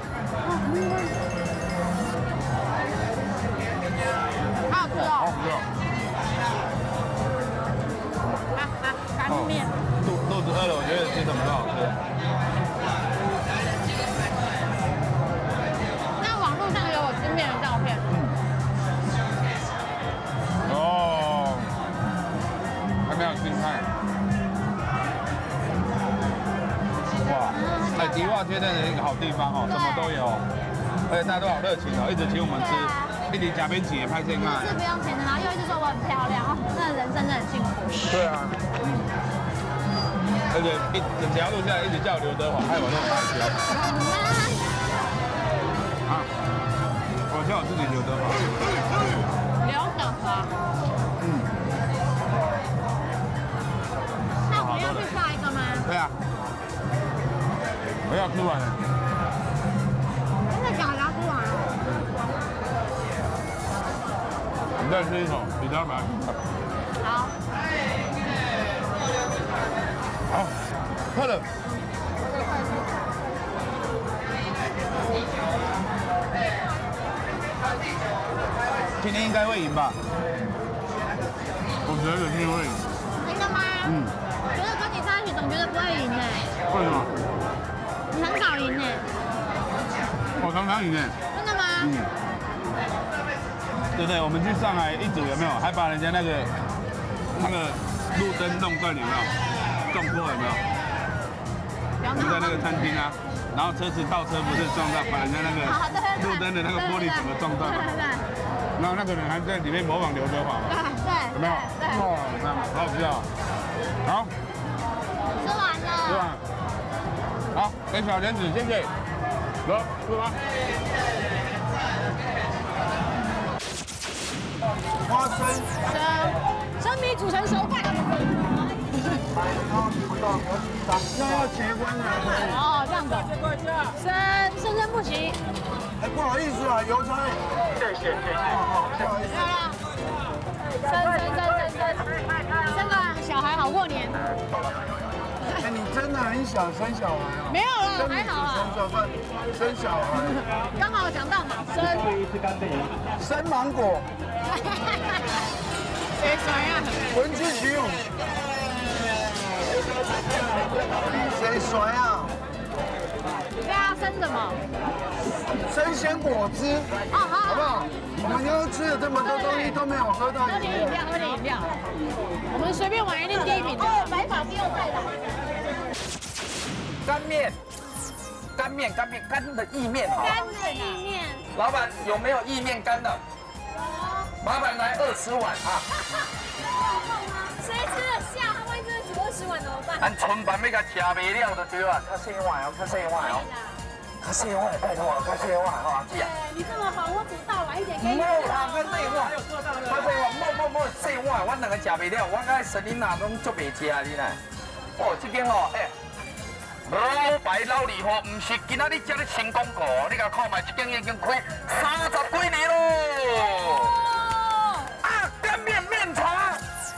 B: 好好吃哦。
L: 好吃哦。
B: 啊啊，干面。
L: 肚肚子饿了，我觉得吃什么都好吃。
B: 那网络上有我吃面的照片。
L: 哦，还没有新菜。哇，哎，迪化街真的是一个好地方哦，什么都有，而且大家都好热情哦，一直请我们吃。 一直假边钱拍片啊。
B: 是不用钱的，然后又一直说我很漂亮，哦，那人生真的很幸福。
L: 对啊。而且一整条路下来一直叫刘德华，害我都很害羞。啊，我叫我自己刘德华。
B: 刘德华。嗯。那我们要去下一个吗？
L: 对啊。我要吃完了。
B: 真的假的？要吃完了？
L: 你再吃一口，比较白。
B: 好。
L: 好，快了。今天应该会赢吧？我觉得有机会赢。
B: 真的吗？嗯。觉得跟你在一起总觉得不会赢呢。
L: 为什么？
B: 你很少赢呢。
L: 我常常赢呢。
B: 真的吗？嗯。
L: 对不对？我们去上海一组有没有？还把人家那个那个路灯弄断，有没有？撞破有没有？就在那个餐厅啊，然后车子倒车不是撞到，把人家那个路灯的那个玻璃整个撞断了。然后那个人还在里面模仿刘德华嘛？
B: 对，
L: 有没有？哦，那好好笑。好，
B: 吃完了。
L: 吃完。好，给小莲子，谢谢。走，吃吧。
H: 花生。
B: 生生米煮成熟饭。
H: 那要结婚了。
B: 哦，这样的。生生生不息。
H: 哎，不好意思啊，邮差。谢谢谢谢。不好意思。
B: 生生生生生，生个小孩好过年。
H: 哎，你真的很想生小孩啊？
B: 没有了，还好啊。
H: 生小孩，生小孩。
B: 刚好讲到嘛，生。
H: 生芒果。
B: 谁谁啊？
H: 闻之取勇。谁谁啊？
B: 对啊，生什么？
H: 生鲜果汁。
B: 哦，好，
H: 好不好？我们又吃了这么多东西，都没有喝到饮料。
B: 喝点饮料，喝点饮料。我们随便玩一定第一名的。哦，白法不用再来。
F: 干面，干面，干面，干的意面好。
B: 干的意面。
F: 老板有没有意面干的？麻烦来二十碗啊！
B: 谁吃得下？他万一真的只够十碗怎么办？
F: 咱春饭要甲吃袂了就对了，较细碗哦，较细碗哦，较细碗，拜托，较细碗哦，阿姐啊。
B: 你这么好，我煮到晚一点给你。
F: 冇啦，较细碗，较细碗，冇冇冇细碗，我两个吃袂了，我甲神灵啊拢足袂吃你呢。哦，这间哦，哎，老白老李货，唔是今仔日才咧新广告，你甲看卖，这间已经开三十几年咯。啊，干面面茶。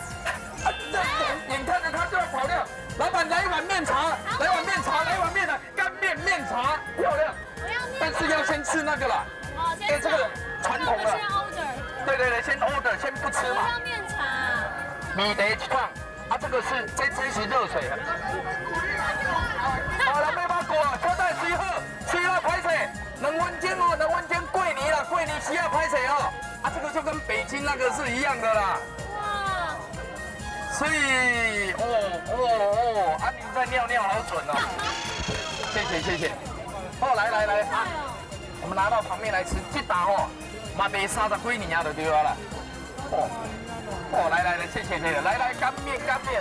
F: 眼看着他就要跑掉，老板来一碗面茶，来碗面茶，来碗面的干面面茶，漂亮。但是要先吃那个啦。
B: 哦，先吃。
F: 这个传统的。
B: 先 order。
F: 对对对，先 order， 先不吃嘛。
B: 要面茶。
F: 米得一趟，啊，这个是这这是热水。好了，没把果，车带水好，水了拍水，两分钟哦，两分钟过年了，过年需要拍水哦。啊，这个就跟北京那个是一样的啦。所以，哦哦哦，啊，你在尿尿好准哦，谢谢谢谢。哦，来来来啊，我们拿到旁边来吃，这打哦，嘛卖三十几年啊，就对了啦。哦哦，来来来，谢谢谢谢，来来干面干面。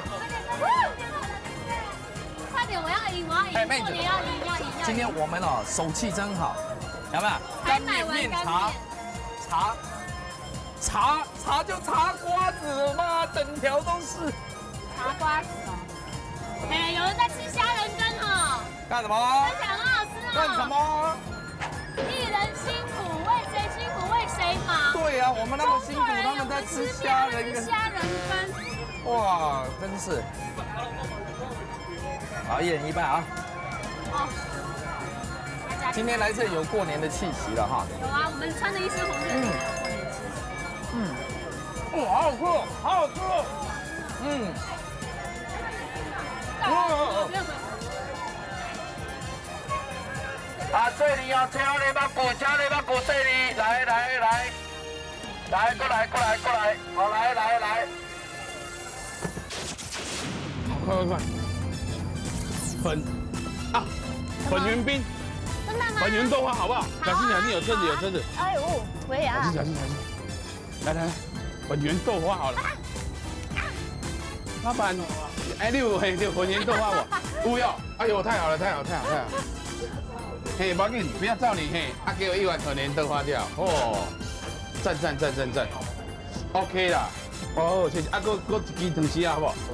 B: 快点，我要赢，我要赢，过年要赢要赢要赢。
F: 今天我们哦手气真好，有没有？干面面茶茶。茶茶就茶瓜子嘛，整条都是
B: 茶瓜子哦。哎，有人在吃虾仁羹哈。
F: 干什么？
B: 真的很好吃哦。
F: 干什么？
B: 一人辛苦，为谁辛苦为谁忙。
F: 对啊，我们那么辛苦，他们在吃虾仁羹。
B: 虾仁羹。
F: 哇，真是。好，一人一半啊。好。今天来这有过年的气息了哈。
B: 有啊，我们穿的一身红色。嗯。
F: 嗯，哦，好好吃，好好吃，嗯，哦，啊，这里要挑你把骨，挑你把骨，这里来来来，来过来过来过来，好来来来，快快快，粉啊，粉圆冰，
B: 真的吗？
L: 还原豆花好不好？小心小心，有车子有车子。
B: 哎呦，可以啊。
L: 小心小心小心。来来来，还原豆花好了。老板，哎，你有嘿，你有还原豆花不？有哟。哎呦，太好了太好太好太好。嘿，宝紧，不要照你嘿，啊，给我一碗可怜豆花掉。哦，赞赞赞赞赞。OK 啦。哦，谢谢。啊，搁搁一支糖丝啊，好不好？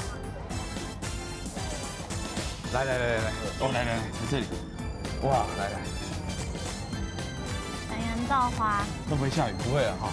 L: 来来来来来，哦来来来，在这里。哇，来来。
B: 还原豆花。
L: 会不会下雨？不会啊哈。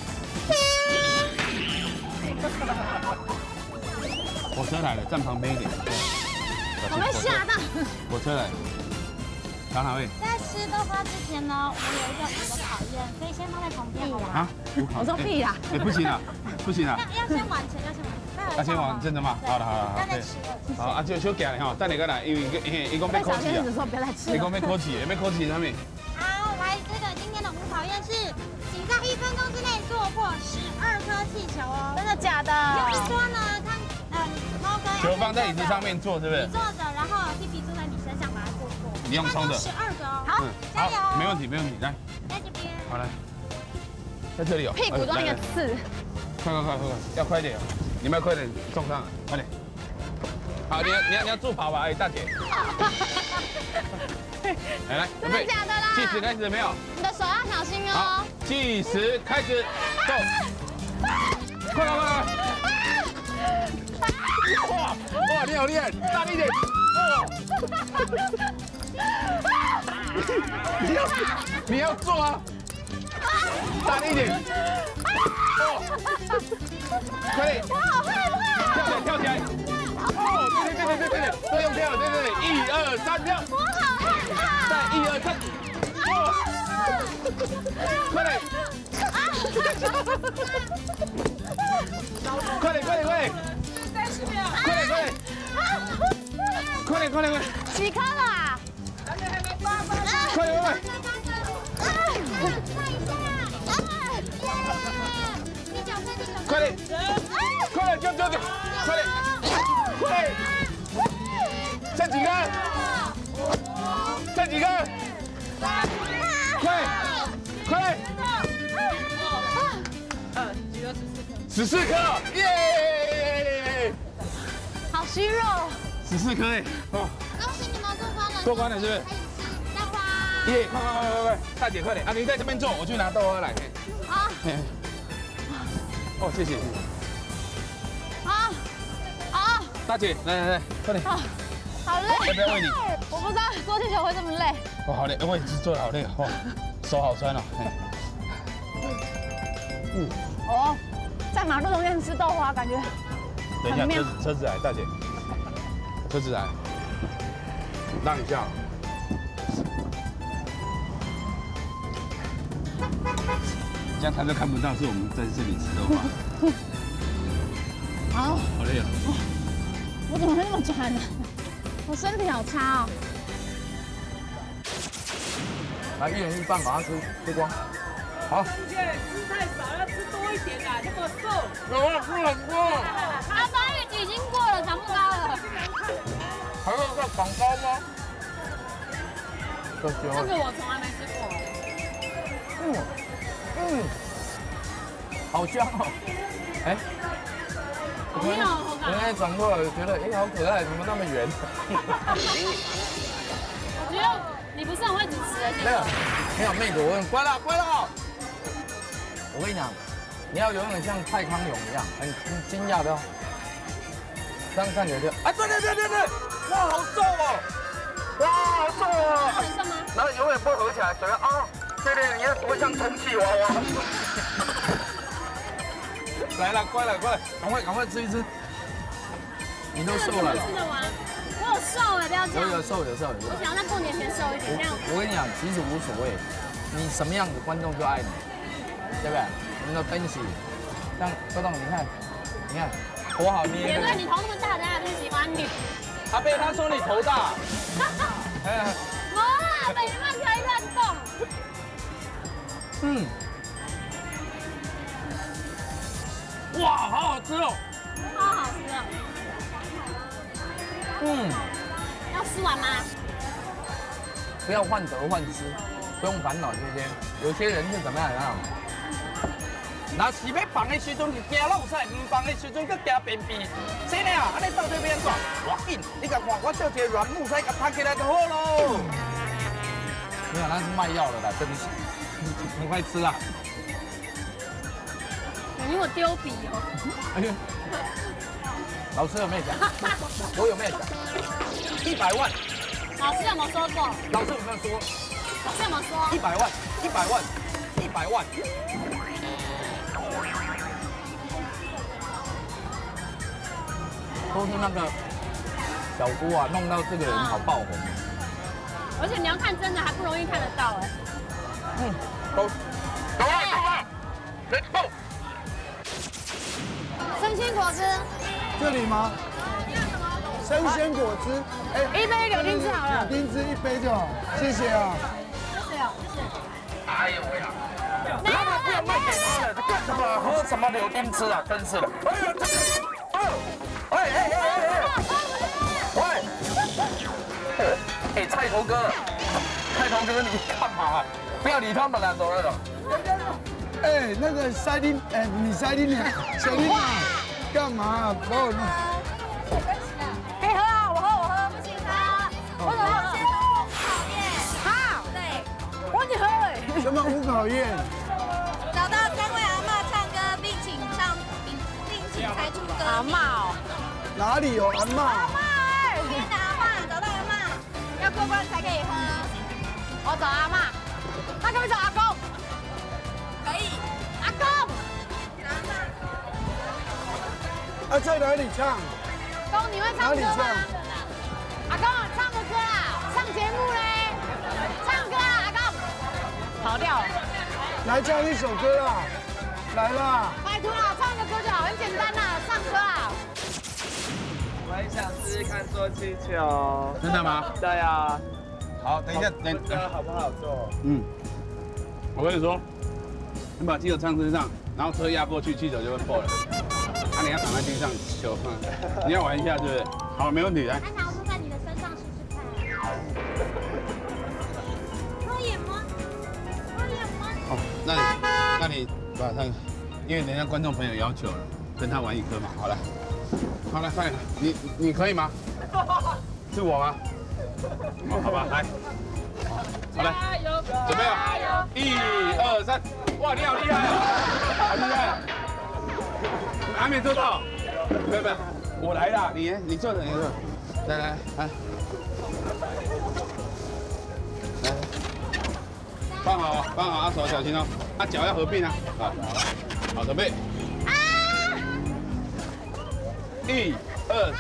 L: 火车来了，站旁边一点。
B: 我被吓到。
L: 火车来了，到哪位？
B: 在吃豆花之前呢，我有一个我的考验，可以先放在旁边好吗？
L: 啊？
B: 我说屁啦！
L: 哎，不行啊，不行啊。
B: 要要先完成，要先完成。
L: 要先完，真的吗？好了好了好。
B: 不要再吃了，谢谢。
L: 好啊，就小行哈，等你过来，因为伊伊讲要考试啊。
B: 说不要再吃了。
L: 伊讲要考试，要考试什么？
B: 好，来这个今天的五考验是，请在一分钟之内做破十二颗气球哦。真的假的？就是说呢，他呃，猫跟
L: 球放在椅子上面做，是不是？
B: 你坐着，然后屁屁坐在你身上，把它做破。
L: 你用冲的。
B: 十二个哦。好，加油。
L: 好，没问题没问题，来。
B: 在这边。
L: 好来，在这里有。
B: 屁股中一个刺。
L: 快快快快快，要快点，你们要快点送上，快点。好，你要你要你要助跑吧，哎，大姐。来来，
B: 真的假的啦？
L: 计时开始没有？
B: 你的手要小心哦。
L: 好，计时开始，走。快快快！哇哇，你好厉害，大力一点。你要你要做啊！大力一点。快点！我好害怕！跳起来，跳起来！哦，对对对对对对，都用跳了，对对对，一二三跳！
B: 我好害怕！
L: 再一二三，哦！快点！快点快点快点！三十秒！快点快点！快点快点快点！
B: 几颗了啊？
L: 快点快点！快点！快点！就就就！快点！快点！剩几个？剩几个？快！快！十四颗！耶！
B: 好虚弱。
L: 十四颗哎！哦，
B: 恭喜你们过关了。
L: 过关了是不是？
B: 豆花。
L: 耶！快快快快快！大姐快点啊！您在这边坐，我去拿豆花来。
B: 好。
L: 哦，谢谢。
B: 好，好。
L: 大姐，来来来，快点。
B: 好累。
L: 要不要喂你？
B: 我不知道做气球会这么累。
L: 哦，好累，我也是做的好累哦，手好酸哦。
B: 嗯。哦，在马路中间吃豆花，感觉。
L: 等一下，车子车子来，大姐。车子来，让一下。这样他就看不到是我们在这里吃豆花。
B: 好，
L: 好累啊！
B: 我怎么会那么喘呢？我身体好差哦。
F: 来，一人一半，把它吃吃光。好。
M: 现在吃太少，要吃多一点啊，这么瘦。
L: 有啊，吃很多。
B: 阿发育已经过了，长不高了。
F: 还要再长高吗？
M: 这个我从来没吃过。
F: 嗯嗯，好香哦！哎，
M: 好妙，好感。
F: 原来转过来觉得，哎，好可爱，怎么那么圆？
M: 我觉得你不是很会主持的，
F: 没有，没有，妹子，我问，乖了，乖了。我跟你讲，你要永远像蔡康永一样，很惊讶的哦。这样看起来就，哎，对对对对对，哇，好瘦哦！哇，好瘦哦！
M: 很瘦吗？
F: 然后永远不会合起来，觉得啊，对对，你要不会像充气娃娃。来了，乖了，乖了，赶快赶快吃一吃。你都瘦了。
B: 吃得完。我有瘦哎，不要这样。
F: 我有瘦有瘦有瘦。
B: 我想要在过年前瘦一点，这样。
F: 我跟你讲，其实无所谓，你什么样子观众就爱你，对不对？我们的分析，像周董，你看，你看。我好捏。
B: 别对你头那么大，人家还是喜欢你。
F: 阿贝他说你头大。
B: 没啦，北慢可以乱动。
F: 嗯。哇，好好吃哦。
B: 好好吃哦。
F: 嗯。
B: 要吃完吗？
F: 可不要患得患失，不用烦恼这些。有些人是怎么样啊？那是要放的时阵就惊落屎，唔放的时阵佮惊便秘。真的啊，安尼到底要安怎？我紧，你甲看，我叫一个软木塞甲拍起来就好喽。没有，那是卖药的啦，真是。你快吃啊！
B: 你我丢笔哦。
F: 哎呀，老师有没有讲？我有没有讲？一百万。
B: 老师有没有说过？
F: 老师有没有说？
B: 老师有没有说？
F: 一百万，一百万，一百万。都是那个小姑啊，弄到这个人好爆红。
B: 而且你要看真的还不容易看得到哎。
F: 嗯，都。走啊走啊 ，Let's go。
B: 生鲜果汁。
H: 这里吗？生鲜果汁，哎，
B: 一杯柳丁汁好了。
H: 柳丁汁一杯就好，谢谢啊。
B: 谢谢哦，谢谢。
F: 哎呦喂呀！老板不要卖给他了，他干什么？喝什么柳丁汁啊？真是的。哎呀，这个，哎哎哎哎哎！喂，哎，菜头哥，菜头哥，你干嘛？不要理他们了，走了走。
H: 哎，那个塞丁，哎，你塞丁呢？塞丁干嘛？不要弄。
B: 可以喝啊，我喝我喝，不行喝。我怎么喝？讨厌。好。对。我你喝哎。
H: 什么无考验？
N: 找到三位阿嬷唱歌，并请唱并并请猜出歌名。
B: 阿嬷哦。
H: 哪里有阿嬷？
N: 阿嬷哎，今天的阿嬷找到阿嬷，要过关才可以喝。
B: 我找阿嬷，那可不可以找阿公？
N: 可以。
B: 阿公。
H: 啊，在哪里唱？
B: 公，你会唱歌吗？阿公，唱个歌啊，上节目嘞，唱歌啊，阿公。跑掉了。
H: 来唱一首歌啦，来啦！
B: 拜托啦，唱个歌就好，很简单啦，唱歌啊。
O: 我也想试试看做气球。
L: 真的吗？
O: 对呀。
L: 好，等一下，等。
O: 不知道好不好做？
L: 嗯，我跟你说，你把气球唱身上，然后车压过去，气球就会破了。啊，你要躺在地上球，你要玩一下，对不对？好，没问题，来。
N: 他想要坐在你的身上试试看。可以吗？可以吗？
L: 哦，那你，那你把它，因为人家观众朋友要求了，跟他玩一颗嘛。好了，好了，快点，你你可以吗？是我吗？哦，好吧，来，好嘞，准备啊，一二三，哇，你好厉害啊，好厉害！还没做到，不不，我来了，你你坐着，你坐，来来来，来，放好，放好，啊手小心哦，啊脚要合并啊，好，好，准备，一二。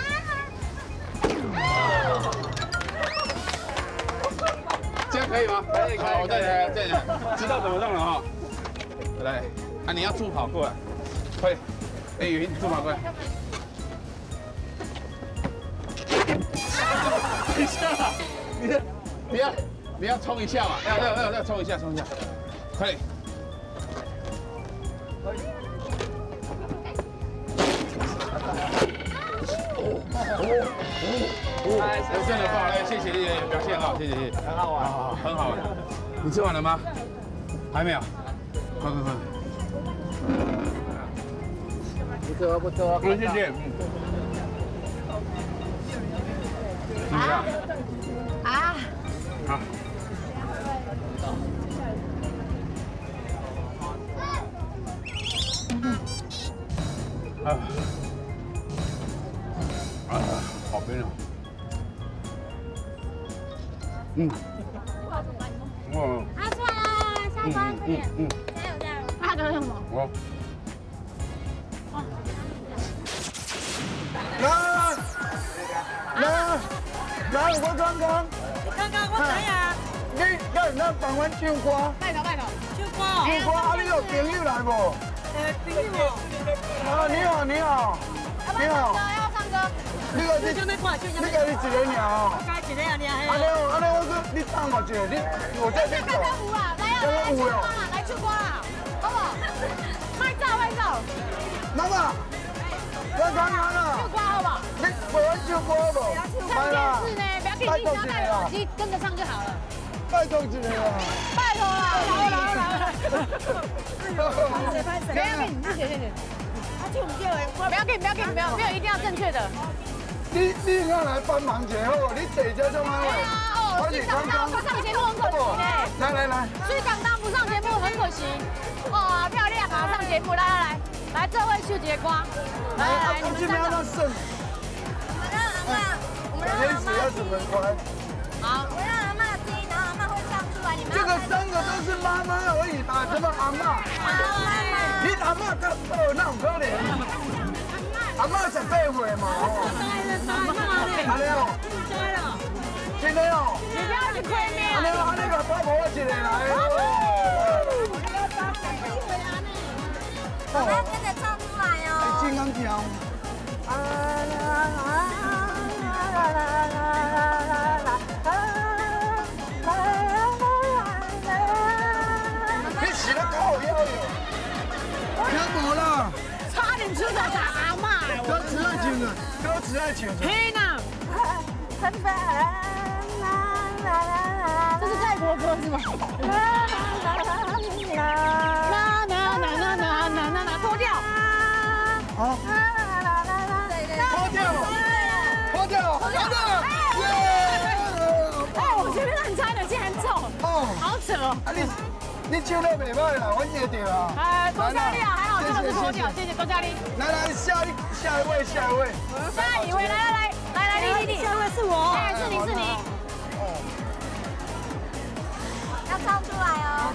L: 这样可以吗？可以，可以。好，再来，再来，知道怎么弄了哈。来，啊，你要助跑过来，快点。哎，云，助跑过来。等一下，你你要你要冲一下嘛，要要要要冲一下，冲一下，快点。哦哦哦！真的不好，哎，谢谢谢谢，表现好，谢谢谢谢，很好玩，好好很好玩。你吃完了吗？还没有，快快快！
F: 不错不错，
L: 嗯，谢谢，嗯。怎么样？
B: 啊！
L: 好。啊。啊，好冰啊！嗯。哇。
N: 阿帅，下班快点，
L: 嗯嗯。
N: 加油加油！
B: 那个什么？
L: 我。
H: 来来来，我刚刚。
M: 刚刚我知啊。
H: 你你咱帮阮唱歌。
B: 拜托拜托。
M: 唱歌。
H: 唱歌啊！你有朋友来无？
M: 呃，朋友。
H: 啊，你好你好。你好。
B: 要唱歌。
H: 你个你，你个你一个鸟哦。
M: 我一个鸟。
H: 安尼哦，安尼我去，你唱我一个，你我在这
B: 看看舞啊，来啊，来唱歌啦，来唱歌啦，好不好？卖照卖照。
H: 妈妈，我刚刚啦。
B: 唱歌好不好？
H: 你陪我唱歌好不？
B: 唱电视呢，不要紧，你只要带着耳机跟着唱就好了。
H: 拜托一下啦！
B: 拜托啦！来来来来！拍谁拍谁？不要给你，谢谢谢谢。他就唔叫诶，不要给你，不要给你，不要没有一定要正确的。
H: 你你应该来帮忙一下好不？你坐这种啊？
B: 对啊，哦，水港当不上节目很可惜呢。
H: 来来来，
B: 水港当不上节目很可惜。哦，漂亮啊，上节目，来来来，来这位秀杰光，来来来，你们三个。
N: 我们让阿妈，我们让阿妈
H: 要怎么关？
N: 好，我让阿妈听，然后阿妈会唱出来。你们
H: 这个三个都是妈妈而已吧？什么阿妈？你阿妈较好，那有可能。阿妈十八岁嘛，哦。安尼哦。真的哦。
B: 你不要去亏面。
H: 安尼安尼个包包我一个来哦。
N: 我们要跟着唱出来哦。
H: 金刚条。你洗得够要有。听无啦。
B: 差点出手打阿妈。
H: 歌词爱情的，歌词爱情的。
B: 嘿呐。这是泰国歌是吗？啦啦啦啦啦啦啦啦，脱掉。
H: 好。脱掉。脱掉。脱掉。
B: 哎，我前面乱猜的，竟然中。哦。好扯哦。
H: 啊你你唱得袂歹啦，我接到啊。
B: 哎，多加力啊，还好这个是脱掉，谢谢多加力。
H: 来来，下一下一位，下一位。
B: 下一位，来来来来来，你你你。下一位是我。哎，是你是你。
N: 要唱出来哦。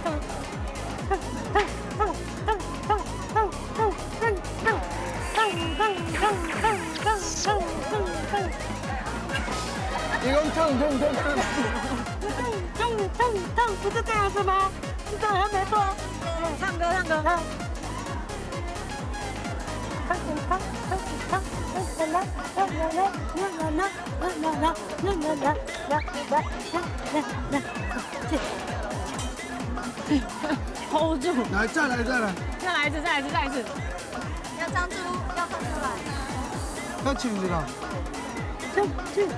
H: 你用痛痛痛痛。
B: 痛痛痛，不是这样子吗？是这样没错。唱歌唱歌。hold 住！
H: 来，再来，再来，
B: 再来一次，再来一次，再来一次。
N: 要唱出，要唱出来。
H: 要请你了。
B: 唱唱，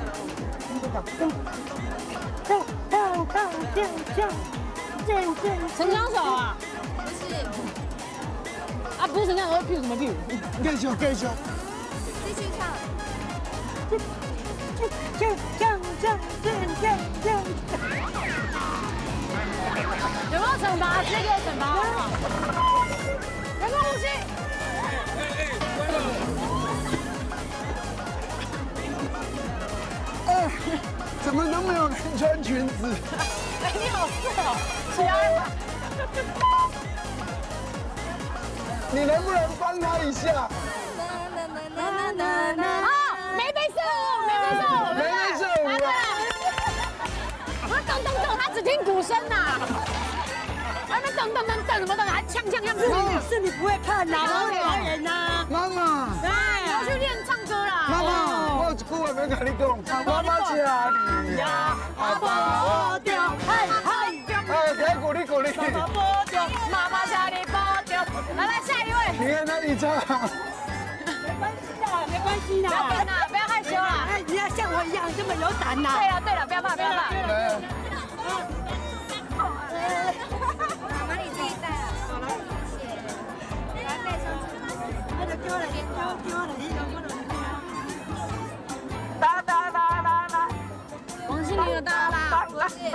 B: 唱唱唱唱唱唱唱。陈枪手啊？
N: 不是。
B: 啊，不是陈枪手，屁股什么屁股？
H: 继续，继续。
N: 继续唱。
B: 唱唱唱唱唱唱。有没有惩罚？直接给我惩罚好不好？人工呼吸。
H: 哎，怎么都没有人穿裙子？
B: 哎，你好色哦！起来吧。
H: 你能不能帮他一下？
B: 啊，眉飞色舞，眉飞色舞，
H: 眉飞色舞啊！
B: 我等等等，他只听鼓声呐。还没等等等等什么等，还呛呛呛！是你是你不会看呐，我华人呐。
H: 妈妈，
B: 哎，我要去练唱歌啦。
H: 妈妈，我有一句话要跟你讲，妈妈家里呀，阿爸我掉，嗨嗨，哎，给鼓励鼓励。
B: 妈妈保重，妈妈家里保重。来来，下一位。
H: 你看那里唱。
B: 没关系的，没关系的。不要啦，不要害羞啦。哎，你要像我一样这么有胆呐。对了对了，不要怕不要怕。
N: 妈妈你自己带啊。好了，谢谢。来背上去。那就丢了，丢丢了，你有没有？
B: 哒哒哒哒哒。王心凌的哒哒。不是。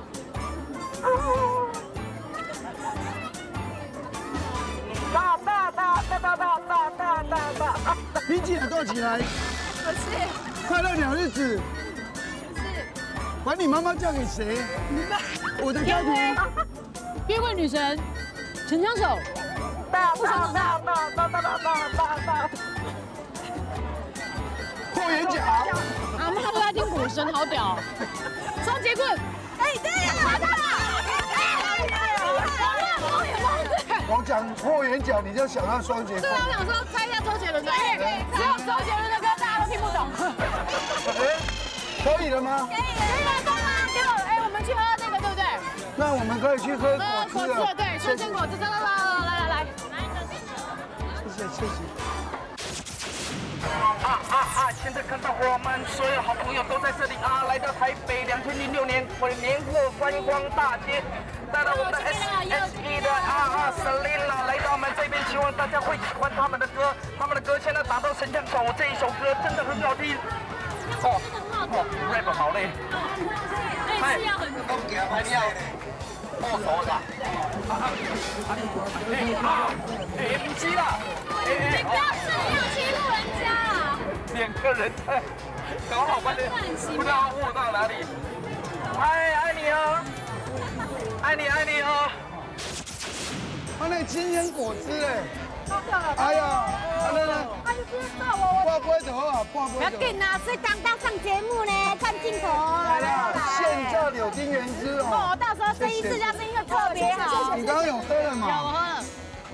B: 哒哒哒哒哒哒哒哒哒哒。
H: 你记得多起来。
N: 不是。
H: 快乐鸟日子。
N: 不是。
H: 把你妈妈嫁给谁？我的家庭。
B: 约会女神，陈枪手。不想长大。
H: 霍元甲。
B: 阿妈都在听鼓声，好屌。双节棍。哎，对呀，拿到了。
H: 我讲霍元甲，你就想到双节棍。
B: 对啊，我想说猜一下周杰伦的，因为只有周杰伦的歌大家都听不懂。
H: 哎，可以了吗？
B: 可以，可以了，够吗？给我，哎，我们去喝那个，对不对？
H: 那我们可以去喝果汁了。
B: 对，生鲜果汁，来来来来来。
H: 谢谢谢谢。
F: 啊啊啊！ 现在看到我们所有好朋友都在这里啊，来到台北两千零六年年货观光大街，带到我们的 S S E 的啊啊 Selina 来到我们这边，希望大家会喜欢他们的歌，他们的歌现在打到神像手，这一首歌真的很好听。哦哦 ，rap 好累。哎，都给他拍掉。握手的。啊啊！哎，不急了。
J: 你不要这样欺负人家啊！
F: 两个人在搞好半天，不知道握到哪里。爱爱你哦，爱你爱你哦。
H: 他那青年果汁哎。 哎呀，啊那那，挂杯就好啊，挂杯。不
B: 要紧啦，所以当当上节目呢，看镜头。
H: 来啦，现榨柳丁原汁哦。
B: 哦，到时候这一次要声音会特别好。
H: 你刚刚有喝了吗？
B: 有喝了。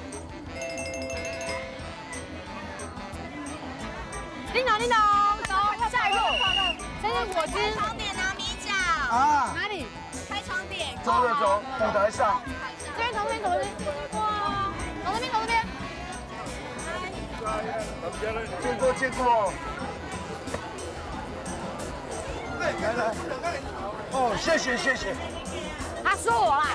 B: 叮咚叮咚，走，下一步。这是果汁。
N: 开床点拿米角。
H: 啊。
B: 哪里？
N: 开床点。
H: 走走走，舞台上。
B: 这边，从这边，从这边。哇，从这边，从这边。
H: 见过见过。哎，来来。哦，谢谢谢谢。
B: 他说我啦。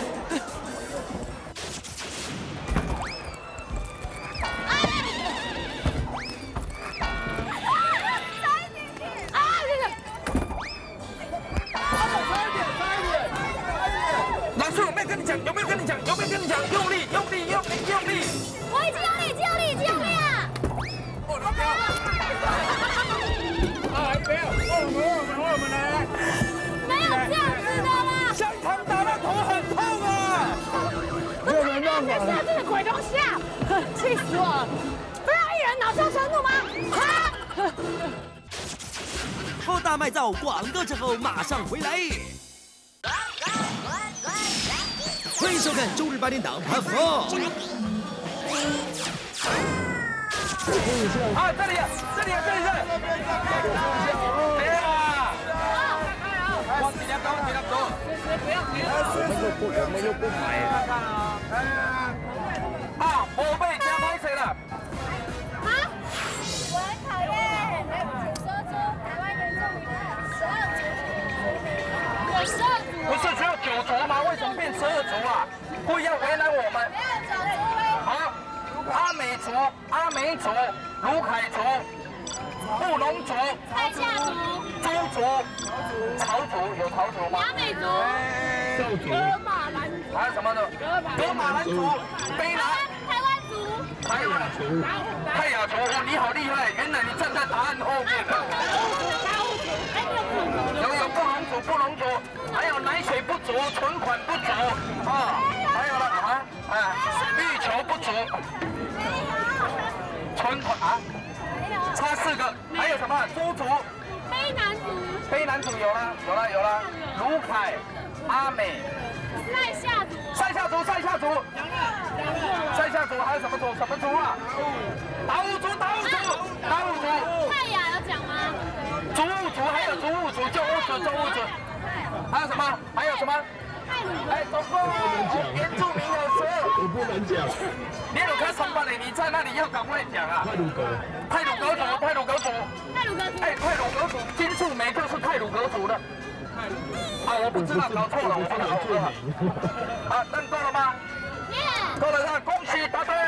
B: 啊！这个。
H: 差一点，差一点，差一点。
F: 老师有没有跟你讲？有没有跟你讲？有没有跟你讲？用力，用力，用力，用力。
B: 我已经用力，已经用力，已经用力了。
H: 啊，没有，我们我们我们来。
B: 没有这样子的啦。
H: 香肠打到头很痛啊！没有人让我。
B: 这是鬼东西啊！气死我了！不要一人恼羞成怒吗？哈！
G: 后大卖造广告之后马上回来。欢迎收看周日八点档《P F O》。
F: 啊，这里，这里，这里，这里。没有啊。我几粒多，几粒多。不要停。我们又不，我们又不买。啊，宝贝加拍谁了？
N: 啊？我很讨厌，请说出台湾原住民的十二族。有十二族。
F: 不是只有九族吗？为什么变十二族啊？故意要为难我们。
N: 没有九族。
F: 好。 阿美族、阿美族、卢凯族、布农族、
J: 蔡夏族、
F: 朱族、曹族有曹族吗？
J: 雅美族、
F: 格马兰族，还有什么呢？格马兰族、卑南、
J: 台湾族、
F: 泰雅族、泰雅族。哇，你好厉害！原来你站在答案后面的。有有布农族、布农族，还有奶水不足、存款不足啊，还有了啊啊，欲求不足。 存款啊，差四个，还有什么？猪族、
J: 卑南族、
F: 卑南族有了，有了，有了。卢凯、阿美、
J: 塞夏族、
F: 塞夏族、塞夏族、塞夏族，还有什么族？什么族啊？达悟族、达悟族、达悟族。
J: 泰雅有讲吗？
F: 族务族，还有族务族、旧务族、旧务族。还有什么？还有什么？哎，总共原住民有十二。
L: 我不能讲。
F: 你有看上班的，你在那里要赶快讲啊！泰鲁格，泰鲁格族，泰鲁格族，
J: 泰鲁格族，
F: 哎，泰鲁格族，金触梅就是泰鲁格族的。啊，我不知道，搞错了，我不搞错了。啊，认够了吗？够了，那恭喜答对。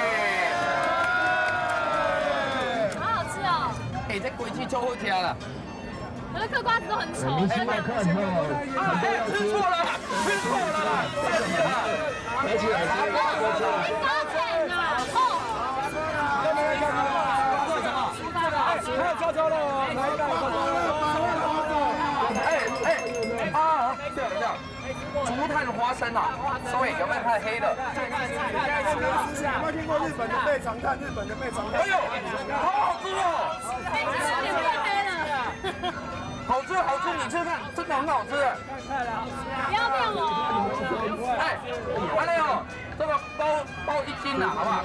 J: 好好吃哦！
F: 哎，这鬼气就好吃了。
J: 可是嗑瓜子都很丑。
L: 明星来看哈，
F: 啊，哎，吃错了，吃错了啦！
L: 而且还是
J: 高钱啊！哦。
H: 还有交交了，来一个交交了。
F: 哎哎啊！对了对了，竹炭花生啊，所以有没有看黑的？
H: 有没有听过日本的备长炭？日本的备长炭。
F: 哎呦，好好吃哦！
J: 有点变黑了。
F: 好吃好吃，你吃看，真的很好吃。
J: 不要骗我！
F: 哎，阿雷哦，这个包包一斤呐，好不好？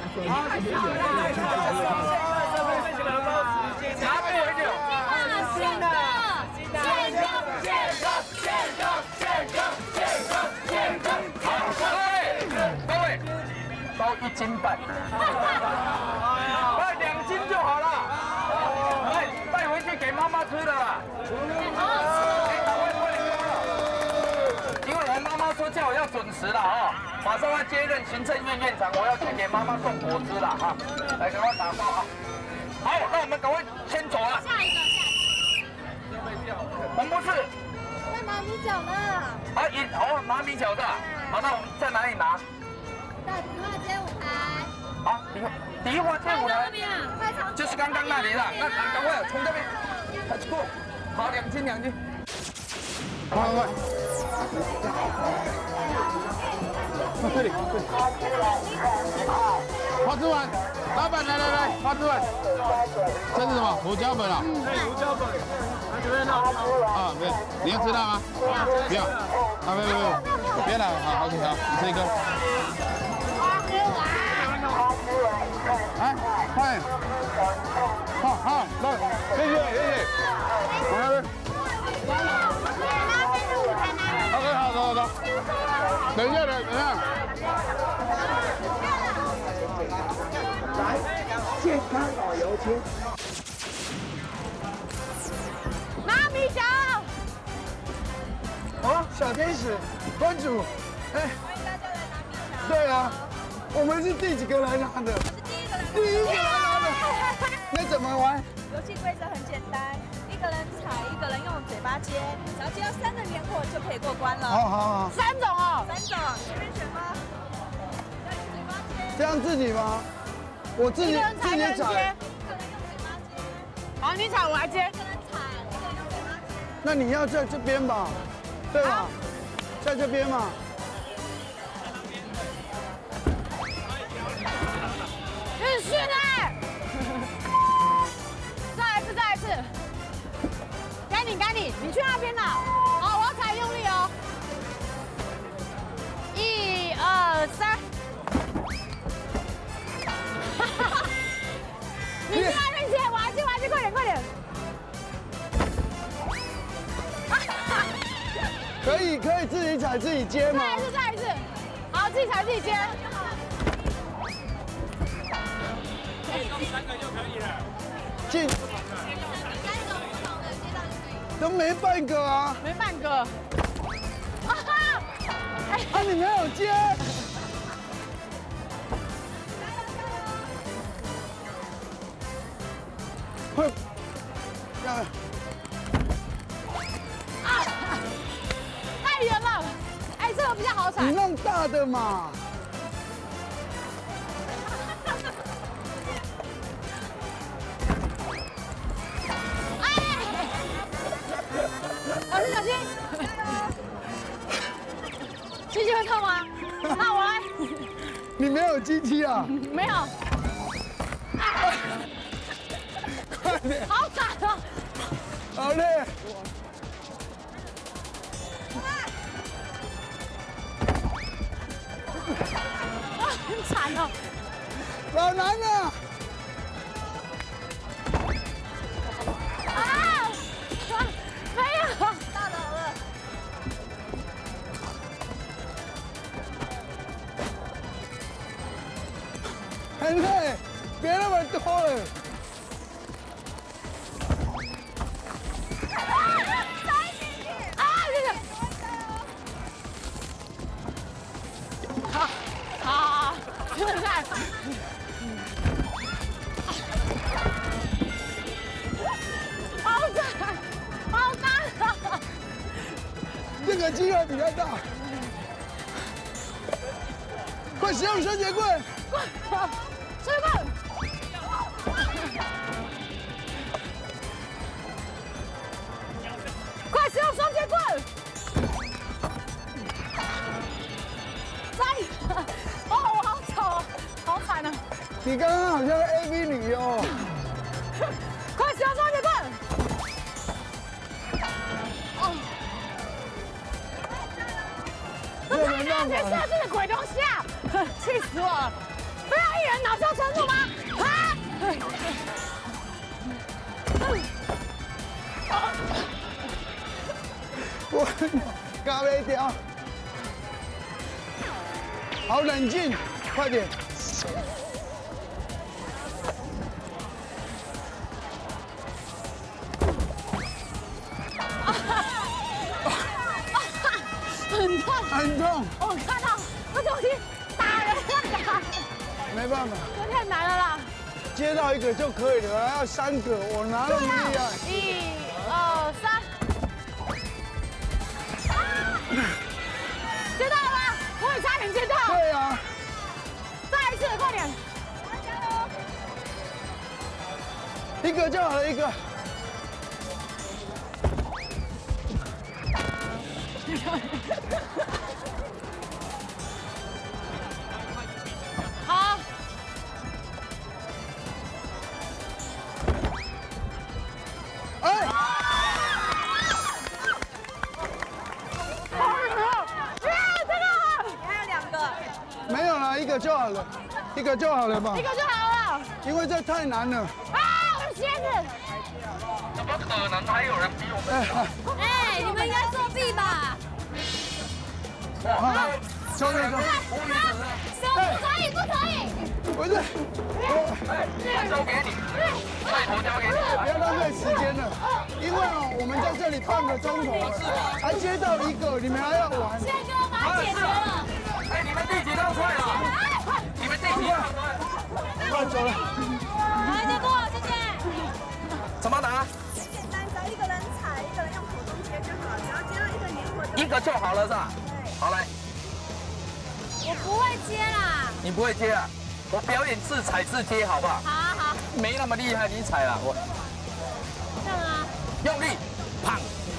F: 拿给我一点。
J: 健康，健康，健康，健康，健康，健康，健康，健康。
F: 各位，各位，包一斤半，哎，两斤就好了。哎。 妈吃的啦。因为我妈妈说叫我要准时了哦，马上要接任行政院院长，我要去给妈妈送果汁了哈。来，赶快打包啊！好，那我们赶快先走了。
N: 下一个，下一
F: 个。红不是。
N: 那拿米酒呢？
F: 啊，一哦，拿米酒的。好，那我们在哪里拿？
N: 在迪化街舞台。
F: 啊，迪化迪化街舞台。就是刚刚那里了。那赶赶快从这边，过。好，两斤两斤。快快快！这里。
L: 花枝丸，老板来来来，花枝丸。这是什么？胡椒粉啊？对，胡椒粉。这边呢？啊，没有。你要吃辣吗？不要。啊，没有没有，别了，好，OK，好，你吃一个。哎，快！好好，来，谢谢谢谢。往那边。OK， 好，走走走。等一下，等一下。
H: 来，健康导游签。
B: 拿米酒。
H: 哦，小天使，关主，哎，
N: 欢迎大家来拿米酒。
H: 对啊，我们是第几个来拿的？第一个来拿的。那怎么玩？
N: 游戏规则很简单，一个人踩，一个人用嘴巴接，只要接到三个年货就可以过关了。
H: 好好好。
B: 三种哦。
N: 三种，随便选吗？要用嘴巴接。
H: 这样自己吗？我自己自己踩。
B: 好，你踩，我来接。
N: 一个人踩，一个人用嘴巴接。
H: 那你要在这边吧，对吧？在这边嘛。
B: 运训哎！再来一次，再来一次。该你，该你，你去那边啦。好，我要踩，用力哦。一二三。你去那边接，我来接，我来接，快点，快点。
H: 可以可以自己踩自己接吗？
B: 再一次，再一次。好，自己踩自己接。
L: 用三个就可以了。
H: 进。都没半个啊。
B: 没半个。啊哈！
H: 啊，你没有接。会。要。
B: 啊！太远了。哎，这个比较好踩。
H: 你弄大的嘛。
B: 小心小心！机器会痛吗？那我来。
H: 你没有机器啊？
B: 没有。
H: 快点！
B: 好惨啊！
H: 好累。
B: 哇，很惨哦。
H: 老难啊！
B: 啊！没有，
N: 大佬了。
H: 很累，别那么多了。
B: 啊！这个。好，好，真的看。好惨，好难啊！
H: 这个机会比较大，快使用双节棍！
B: 快，双节棍！快使用双节棍！再一个！哦，我好丑哦，好惨啊！
H: 你刚刚好像 A V 女优。
B: 快使用双节棍！哦。这太难解释了，这是鬼东西啊！气死我了！不要一人恼羞成怒吗？啊！
H: 我嘎没掉。好冷静，快点。 很痛。
B: 我看到不小心打人了，
H: 没办法，
B: 这太难了啦。
H: 接到一个就可以了，还要三个，我哪有那么厉害？
B: 一、二、三。接到了吗？我也差点接到。
H: 对啊。
B: 再一次，快点。
H: 一个就好了，一个。
B: 好。
H: 哎！没有了，一个就好了，一个就好了吧？
B: 一个就好了。
H: 因为这太难了。
B: 啊，我的鞋子！
F: 怎么可能还有人比我们？
B: 哎，你们应该作弊吧？
H: 好，交给他。
B: 不可以，不可以！
H: 不是，
F: 我交给你，拜托交给你。
H: 不要浪费时间了，因为哦，我们在这里半个钟头了，才接到一个，你们还要玩。
B: 宪哥把它解决了。
F: 哎，你们第几道菜了？你们第几道菜？
H: 快走了。
B: 来，结果谢谢。
F: 怎么拿？
N: 很简单，只要一个人踩，一个人用口中切就好，只要接到一个灵魂。
F: 一个就好了是吧？好来。
B: 我不会接啦。
F: 你不会接啊？我表演自踩自接好不好？
B: 好啊好。
F: 没那么厉害，你踩了我。
B: 这样啊。
F: 用力，砰！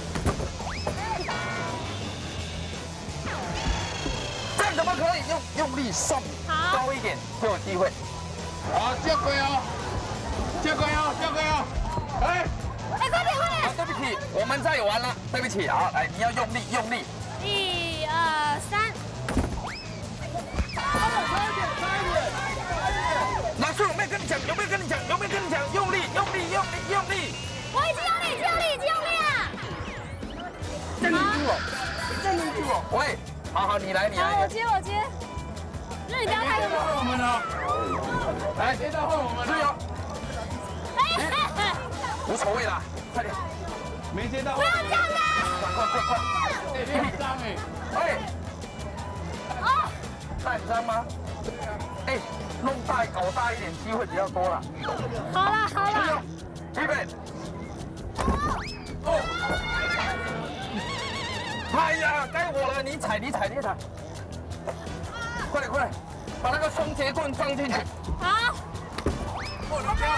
F: 这样怎么可以？用用力送高一点就有机会。
L: 好，接轨哦，接轨哦，接轨哦。哎，
B: 哎，快点快点！
F: 啊，对不起，我们再玩了，对不起啊，来，你要用力用力。
B: 一二三。
F: 老师有没有跟你讲？有没有跟你讲？有没有跟你讲？用力用力用力用力！
B: 我已经用力，已经用力，已经用力了。
F: 正住我，正住我。喂，好好，你来，你来。
B: 好，我接，我接。那你不要太
L: 接到换我们了。来，接到换我们了。
B: 哎，
F: 无所谓啦，快点。
L: 没接到。
B: 不要这样的。
F: 快快快快！
L: 哎，你很脏哎。
F: 哎。
B: 哦。
F: 很脏吗？哎，弄大搞大一点，机会比较多了。
B: 好了好了。
F: 预备。哦。哎呀，该我了，你踩你踩你踩。快点快点，把那个双节棍放进去。
B: 好。
L: 哦，龙标，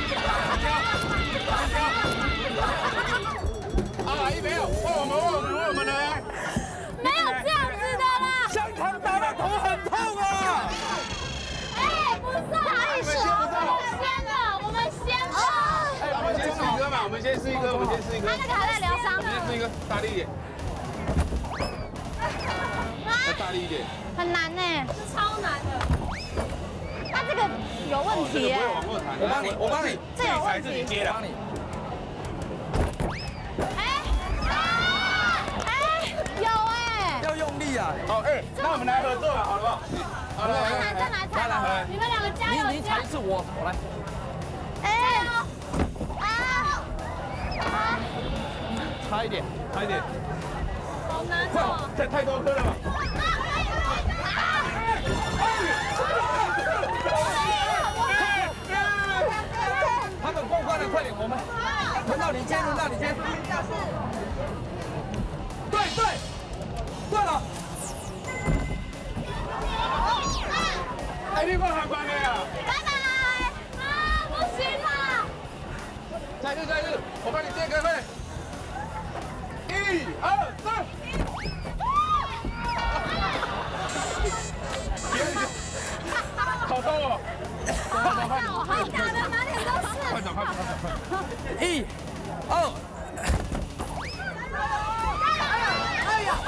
L: 龙标，啊，一没有，换我们换我们换我们来。
B: 没有这样子的啦。
F: 香肠打到头很痛啊。
B: 哎，不是啊，你先的，我们先的。
L: 哎，我们先试一个嘛，我们先试一个，我们先试一个。
B: 他那个还在疗伤呢。
L: 先试一个，大力一点。再大力一点。
B: 很难呢，这超难的。他这个有问题耶。
F: 我帮你，我帮你。
B: 这有问题。
F: 自己接的。帮你。
B: 哎，哎，有哎。
F: 要用力啊！好，哎，那我们来合作了，好了不好？
B: 好了，来，再来踩了，你们两个加油！
F: 你你踩一次我，我来。
B: 哎，啊啊！
L: 差一点，差一点。
B: 好难哦。
L: 这太多颗了吧？
F: 他们过关了，快点，我们轮到你接，轮到你接。对对，对了。
L: 哎，你快喊关了呀！
B: 拜拜！啊，不行了。
L: 再一次，再一次，我帮你接开会。一二三。好痛哦！
B: 好好打的，满脸都是。
L: 快走，快走，快走，快走！
F: 一、二。
B: 哎呀！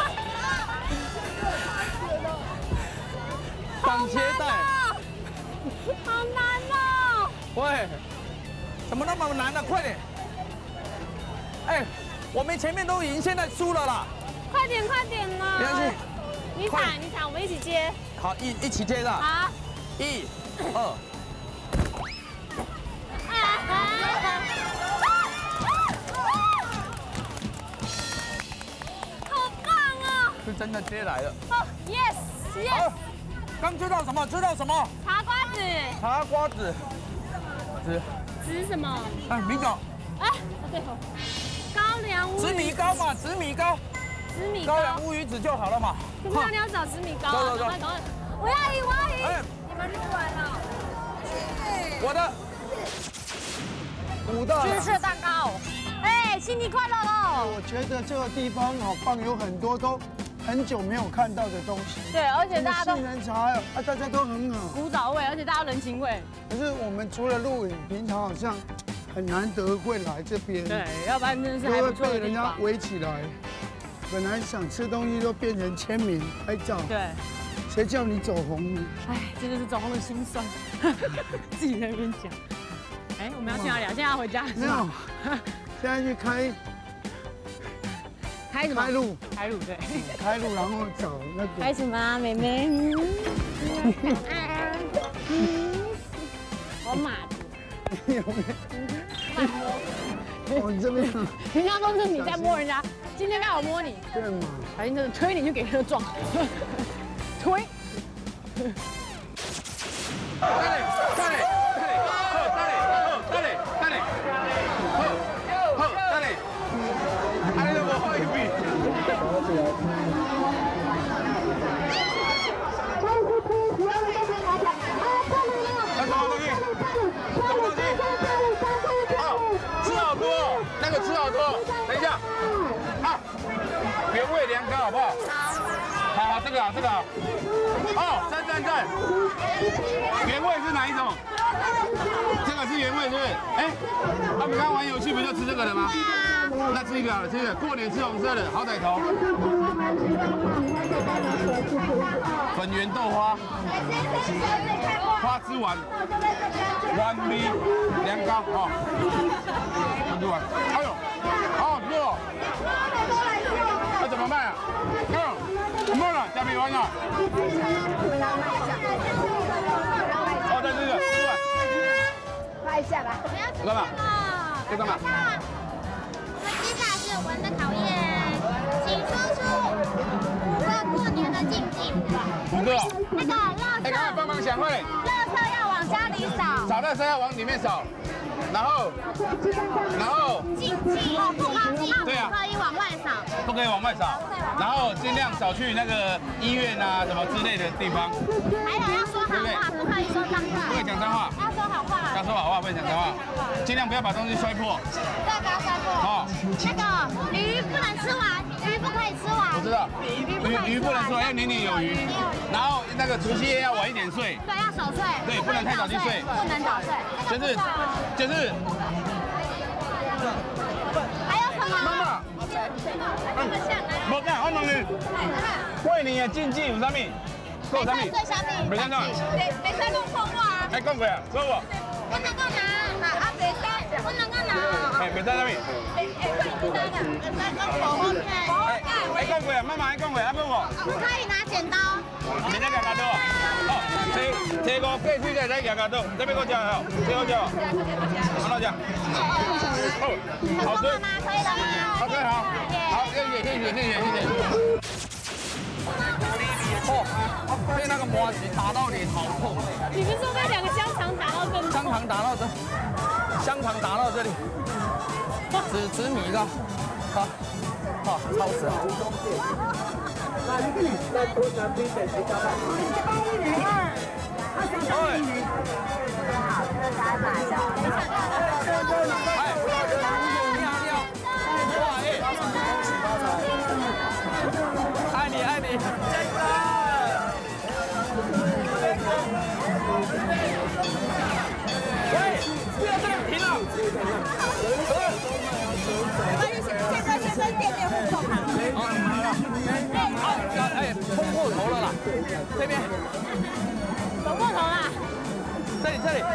F: 绑鞋带。
B: 好难哦！
F: 喂，怎么那么难呢？快点！哎，我们前面都赢，现在输了啦！
B: 快点，快点啦！
F: 没关系，
B: 你踩，你踩，我们一起接。
F: 好，一一起接的。
B: 好。
F: 一、二。
B: 好棒哦！
F: 真
H: 真的接来了。
B: 哦 ，yes yes。
H: 刚知道什么？知道什么？
B: 茶瓜子。
H: 茶瓜子。子。
B: 子什么？
H: 哎，米糕。
B: 哎，对头。高粱乌。紫
H: 米糕嘛，紫米糕。
B: 紫米糕。
H: 高粱乌鱼子就好了嘛。
B: 可是你要找紫米糕。
H: 走走走。
B: 我要赢，我要赢。你们录完了。
H: 我的。五大。
B: 芝士蛋糕。哎，新年快乐喽！
P: 我觉得这个地方好棒，有很多都很久没有看到的东西。
B: 对，而且大家都
P: 杏仁茶，啊，大家都很好，
B: 古早味，而且大家人情味。
P: 可是我们除了录影，平常好像很难得会来这边。
B: 对，要不然真的是还不错的地方。
P: 被人家围起来，本来想吃东西都变成签名拍照。
B: 对，
P: 谁叫你走红呢？
B: 哎，这就是走红的心酸，自己在那边讲。哎，我们要去哪里啊？现在要回家是吗？
P: 现在去开
B: 开什么？
P: 开路，
B: 开路对，
P: 开路，然后找那个
B: 开什么啊，妹妹？我马子，
P: 有没有？我这边，
B: 平常都是你在摸人家，今天刚好摸你。
P: 对嘛？
B: 反正就是推你就给他撞，推。
L: 那个吃好多，等一下，啊，原味凉糕好不好？好，好，这个好，这个好。哦，赞赞赞！原味是哪一种？这个是原味是不是？哎，他们刚玩游戏不就吃这个的吗？那吃一个好了，吃一个。过年吃红色的，好歹头。粉圆豆花，花枝丸，丸米凉糕，哦，花枝丸，哎呦，好好吃哦。那怎么卖啊？嗯，没了，加米丸了。哦，再这个，吃完。
N: 拍一下吧。
L: 要干嘛？要干嘛？
N: 那接下来是文的考验，请说出五个过年的禁忌。
L: 五个。
N: 那个垃圾。
L: 哎，赶快帮忙想会。
N: 垃圾要往家里扫。
L: 扫垃圾要往里面扫，然后，然后。
N: 禁忌哦，不可以。
L: 对啊。
N: 不可以往外扫。
L: 不可以往外扫，然后尽量少去那个医院啊什么之类的地方。
N: 还有要说好话，不可以说脏话。
L: 不可以讲脏话。
N: 要说好话。
L: 要说好话，不可以讲脏话。尽量不要把东西摔破。
N: 对，不要摔破。哦。那个鱼不能吃完，鱼不可以吃完。
L: 我知道。鱼鱼不能吃完，要年年有余。然后那个除夕夜要晚一点睡。
N: 对，要守岁。
L: 对，不能太早去睡。
N: 不能早睡。
L: 就是就是。
N: 还有什么？
L: 妈妈。无干，我问你，过年的禁忌有啥物？有啥物？袂使讲。
N: 袂使讲空话。
L: 哎，讲过啊，说无？
N: 我能讲哪？啊，袂使，我能讲哪？
L: 哎，袂使啥物？
N: 哎哎，袂使讲，袂使讲无好听。
L: 哎，讲过啊，妈妈爱讲过，啊不无？
N: 不可以拿剪刀。
L: 袂使夹夹刀。哦，提提五过水才会使夹夹刀，这边我讲好，这边我讲。好，哪讲？哦，好吃。
N: 可以了吗？
L: OK， 好，好，谢谢，谢谢，谢谢，谢谢。哦，被那个麻吉打到脸好痛。
B: 你不是说被两个香肠打到这里？
H: 香肠打到这，香肠打到这里。紫紫米糕，好，好，超值。爱你爱你，真的。喂，不要这里停了。
N: 先生先生，点点户口卡。
H: 好，哎，冲过头了啦，这边。
B: 走过头啦。
H: 这里这里。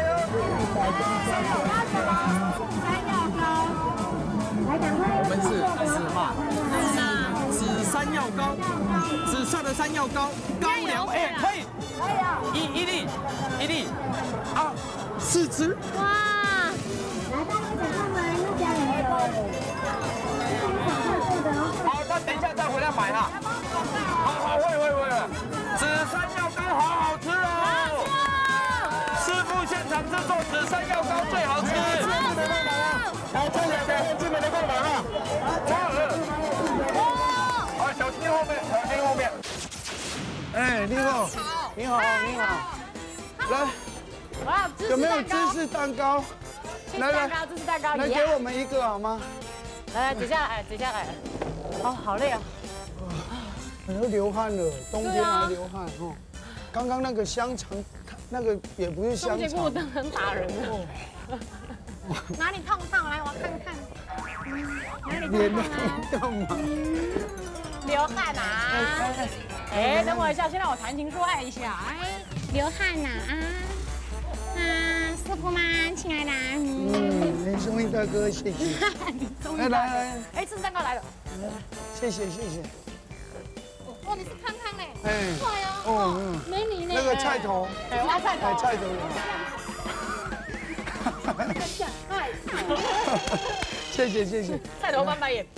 H: 我们是紫嘛，紫山药糕，紫色的山药糕，高粱，哎，可以，可以啊，一一粒，一粒，啊，四只，
B: 哇，
N: 来，大家请看门，那家里有。
H: 好，
F: 那等一下再回来买哈。好好，会会会。紫山药糕好好吃哦。师傅现场制作紫山药糕最好吃。来，这两个基本的购买哈。好，小心后面，小心后面。
P: 哎，你好，你好，你好。来，
B: 我要芝士蛋糕。
P: 有没有芝士蛋糕？
B: 来来，芝士蛋糕，
P: 来给我们一个好吗？
B: 来来，挤下来，挤下来。哦，好累啊！
P: 我都流汗了，冬天还流汗哦。刚刚那个香肠，那个也不是香肠。
B: 不能很打人哦。哪里痛痛？来，我看看。哪里痛痛啊？
P: 干嘛？
B: 流汗啊！哎，等我一下，先让我谈情说爱一下。哎，流汗呐啊！啊，师傅吗？亲爱的。
P: 嗯，林松义大哥，谢谢。
B: 来来来，哎，芝士蛋糕来了。
P: 谢谢谢谢。
B: 哦，你是康康嘞？
P: 哎，
B: 帅哦。
P: 哦嗯。
B: 美女呢？
P: 那个菜头。
B: 哎，挖菜头。
P: 哎，菜头。谢谢谢谢。
B: 菜头翻白眼。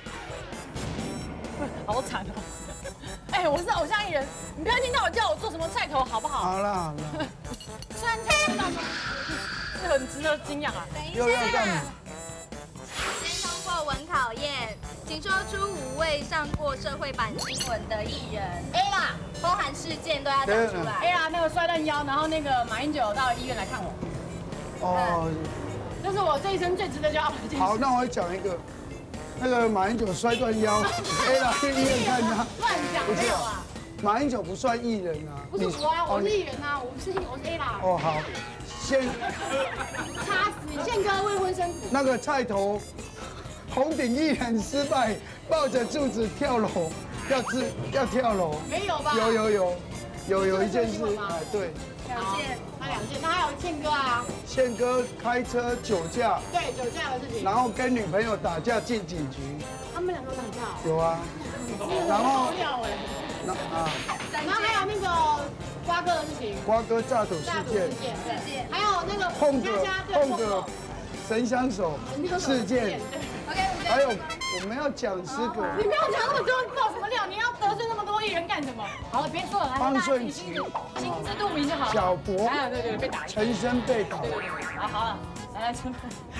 B: 好惨哦。哎，我是偶像艺人，你不要听到我叫我做什么菜头，好不好？
P: 好了好了。
B: 酸菜头，这很值得敬仰啊！
P: 又要干嘛？
N: 先通过文考验，请说出五位上过社会版新闻的艺人。A 啦，包含事件都要讲出来。
B: A 啦，那个摔断腰，然后那个马英九到医院来看我。
P: 哦。
B: 这是我这一生最值得骄傲的一件事。
P: 好，那我讲一个。那个马英九摔断腰 ，A 啦去医院看他。
B: 乱讲没有啊？
P: 马英九不算艺人啊。
B: 不是我啊，我是艺人啊，我不是我是 A 啦。
P: 哦好，宪。
B: 差死，宪哥未婚生子。
P: 那个菜头，红顶艺人失败，抱着柱子跳楼，要自要跳楼。
B: 没有吧？
P: 有有有，有有一件事，哎对。
B: 两件，他两件，那还有宪哥啊。
P: 宪哥开车酒驾。
B: 对，酒驾的事情。
P: 然后跟女朋友打架进警局。
B: 他们两个打架。
P: 有啊。然后。
B: 那啊。然后还有那个瓜哥的事情。
P: 瓜哥炸赌事件。
B: 事件。还有那个
P: 碰个碰个神枪手事件。
N: OK，
P: 还有我们要讲十个。
B: 你不要讲那么多，爆什么料？你要得罪那么多艺人干什么？好了，别说了，来，大家心心知肚明就好了。
P: 小博。
B: 哎，对对，被打。
P: 陈升被打。
B: 好，好了，来来，陈。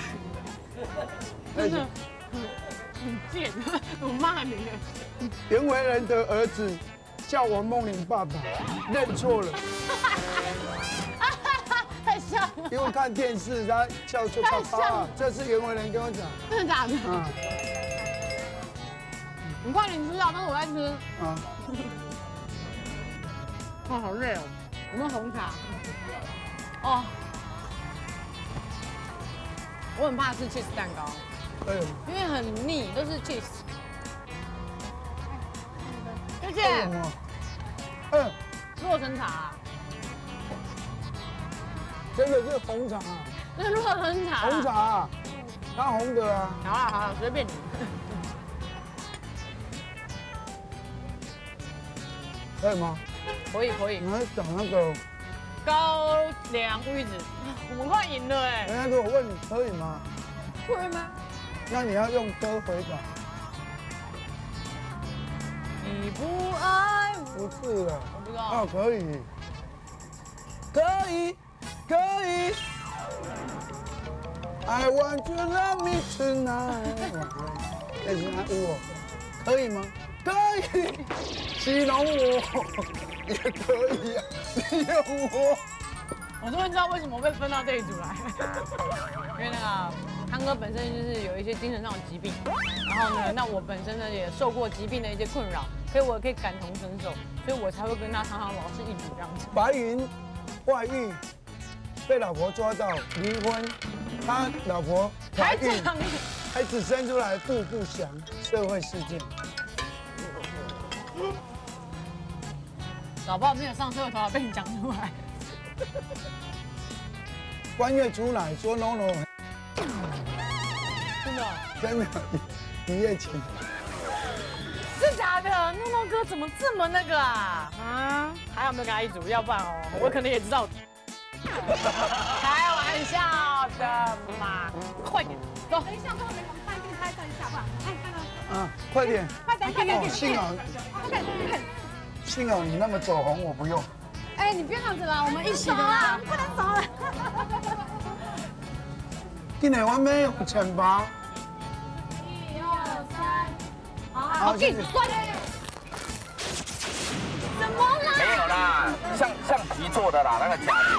B: 真的很贱，我骂你了。
P: 袁惟仁的儿子叫王梦玲爸爸，认错了。
B: 太像了。
P: 因为看电视，他叫错爸爸，这是袁惟仁跟我讲。
B: 真的假的？嗯。你快点吃啊，但是我在吃。啊。哦，好累哦。有没有红茶？哦。我很怕吃 cheese 蛋糕。
P: 对。
B: 因为很腻，都是 cheese。谢谢。嗯。洛神茶。
P: 真的是红茶。
B: 这是洛神茶。
P: 红茶。它红的啊。
B: 好了好了，随便你。
P: 可以吗？
B: 可以可以。
P: 你要找那个
B: 高粱玉子，我们快赢了哎！
P: 人家如果问你可以吗？
B: 可以吗？
P: 那你要用歌回答。
B: 你不爱我。
P: 不是的。
B: 我不知道。
P: 啊，可以。可以，可以。I want you love me tonight。但是他问我，可以吗？可以。形容我也可以啊，你有我。
B: 我终于知道为什么会分到这一组来，因为那个康哥本身就是有一些精神上的疾病，然后呢，那我本身呢也受过疾病的一些困扰，所以我可以感同身受，所以我才会跟他常常老是一组这样子。
P: 白云外遇，被老婆抓到离婚，他老婆怀孕，孩子生出来步步祥，社会事件。
B: 搞不好没有上社会头条被你讲出来。
P: 关月出来说 no no，
B: 真的
P: 真的，一夜情。
B: 真假的？诺诺哥怎么这么那个啊？啊？还好没有跟他一组，要不然哦，我可能也知道。开玩笑的嘛，快点走。等一下，我没怎么办？
M: 拍照一下好不好？哎，看到。
P: 啊，快点！
M: 快点，快点！
P: 哦，幸好，幸好你那么走红，我不用。
M: 哎，你别这样子啦，我们一起的啦，不能走了。
P: 今年我没有钱包。
M: 一二三，
P: 好，谢谢。
M: 什么啦？
F: 没有啦，橡橡皮做的啦，那个假的。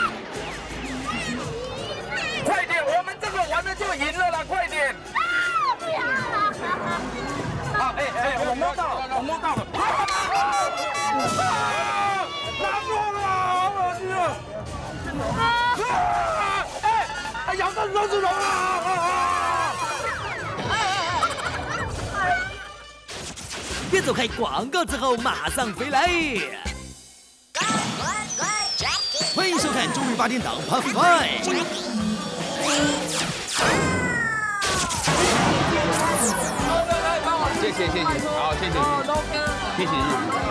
F: 快点，我们这个玩的就赢了啦，快点！
M: 不要啦！
F: 啊，哎哎，我摸到了，我摸到了。拿错了，好恶心啊！哎，哎，咬到双子龙了！
G: 别走开！广告之后马上回来。欢迎收看中日八点档 Pop Five。
L: 谢谢谢谢，好谢谢谢谢谢谢谢谢。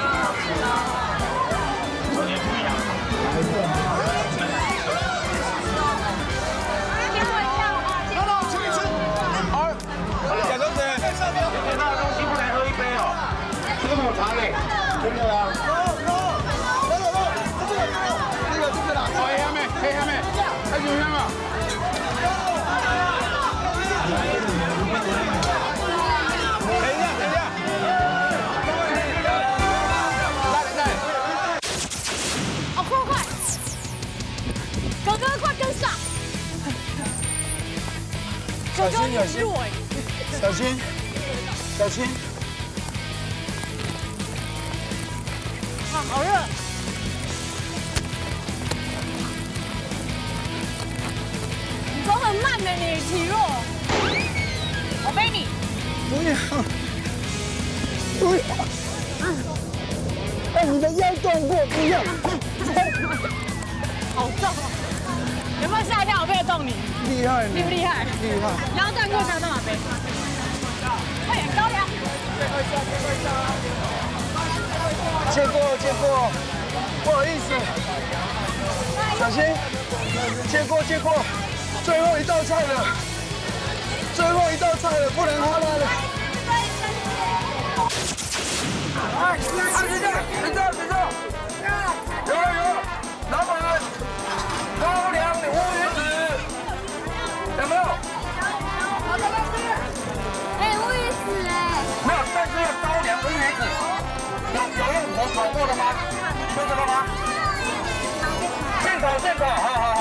H: 贾小姐，在上面有点大的东西，不来喝一杯哦。这个抹茶嘞，真的啊。走走走走走，这个这个这个啦。哦，黑下面，黑下面，还有香啊。等一下，等一下。来来来。
M: 哦，快快，哥哥快跟上。
P: 小心小心。小心，小心！
M: 啊，好热！你走很慢的，你体弱。我背你。
P: 不要！不要！哎，你的腰断过，不要！
M: 好重！有没有吓一跳？我背得动你？
P: 厉害！
M: 厉不厉害？
P: 厉害！
M: 腰断过才有办法背。快点高粱！
P: 借过借过，不好意思，小心！借过借过，最后一道菜了，最后一道菜了，不能哈拉了。
F: 哎，啊，等一下，等一下，等一下，有了有了，老板，高粱乌鱼子，有没有？
M: 哎，乌鱼子哎。
F: 没有，但是要高粱乌鱼子，有有用火烤过的吗？就这个吗？现烤现烤，好好好。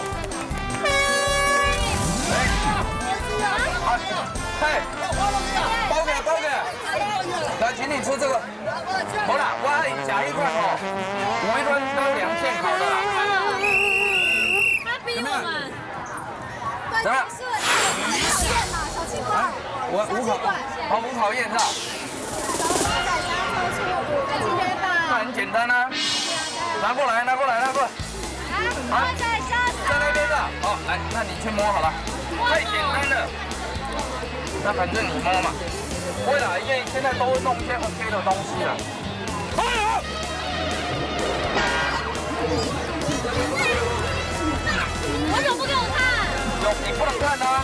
F: 哎，包给包给，来，请你出这个。好啦，我假一块哦，五一吨高粱现烤的啦。
M: 他逼我们。
F: 怎么？我无考，好无考验是吧？那很简单啊，拿过来，拿过来，拿过来。好，在那边的，哦，来，那你去摸好了，太简单了。那反正你摸嘛，不会啦，因为现在都会弄一些 OK 的东西了。哎呀！
M: 为什么不给我看？
F: 有，你不能看啊。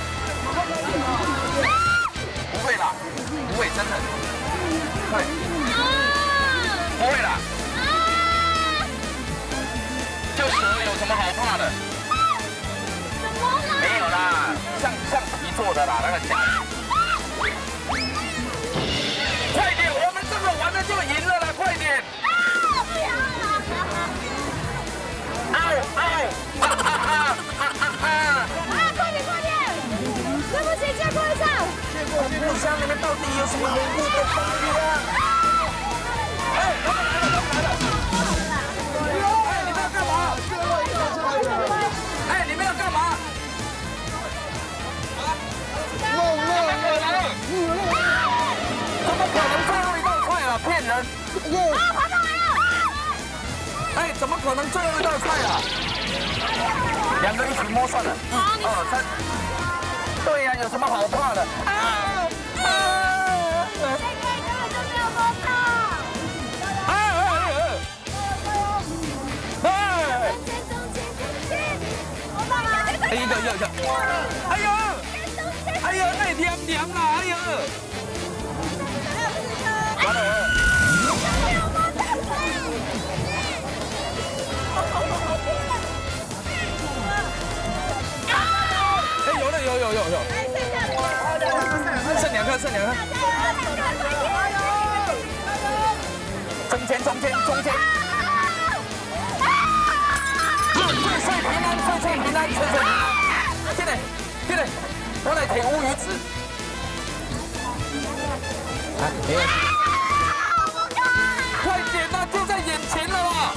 F: 不会啦，不会，真的。会。不会啦。就蛇有什么好怕的？没有啦，橡橡皮做的啦，那个假的。快点，我们这个玩的就赢了啦，快点！不要啦！嗷嗷！哈哈哈哈哈哈！
M: 啊，快点快点！对不起，借过一下。
F: 借过借过，箱里面到底有什么恐怖的东西啊？哎，他们来了，他们来了！哎，你们要干嘛？哎，你们要干嘛？
P: 弄弄
F: 怎么可能最后一道菜啊？骗人！
M: 啊，爬上来了！
F: 哎，怎么可能最后一道菜啊？两个一起摸算了。二三。对呀，有什么好怕的？啊啊！谁可以根本就没有摸到。啊啊啊！哎！哎，一个一个一个。哎呦！ 哎呦，那凉凉啦，哎呦。完了。哎，有了，有有有有。剩两颗，剩两颗。中间，中间，中间。岁岁平安，岁岁平安，岁岁平安。进来，进来，我来提乌鱼子。啊，没问题。快点呐，就在眼前了啦！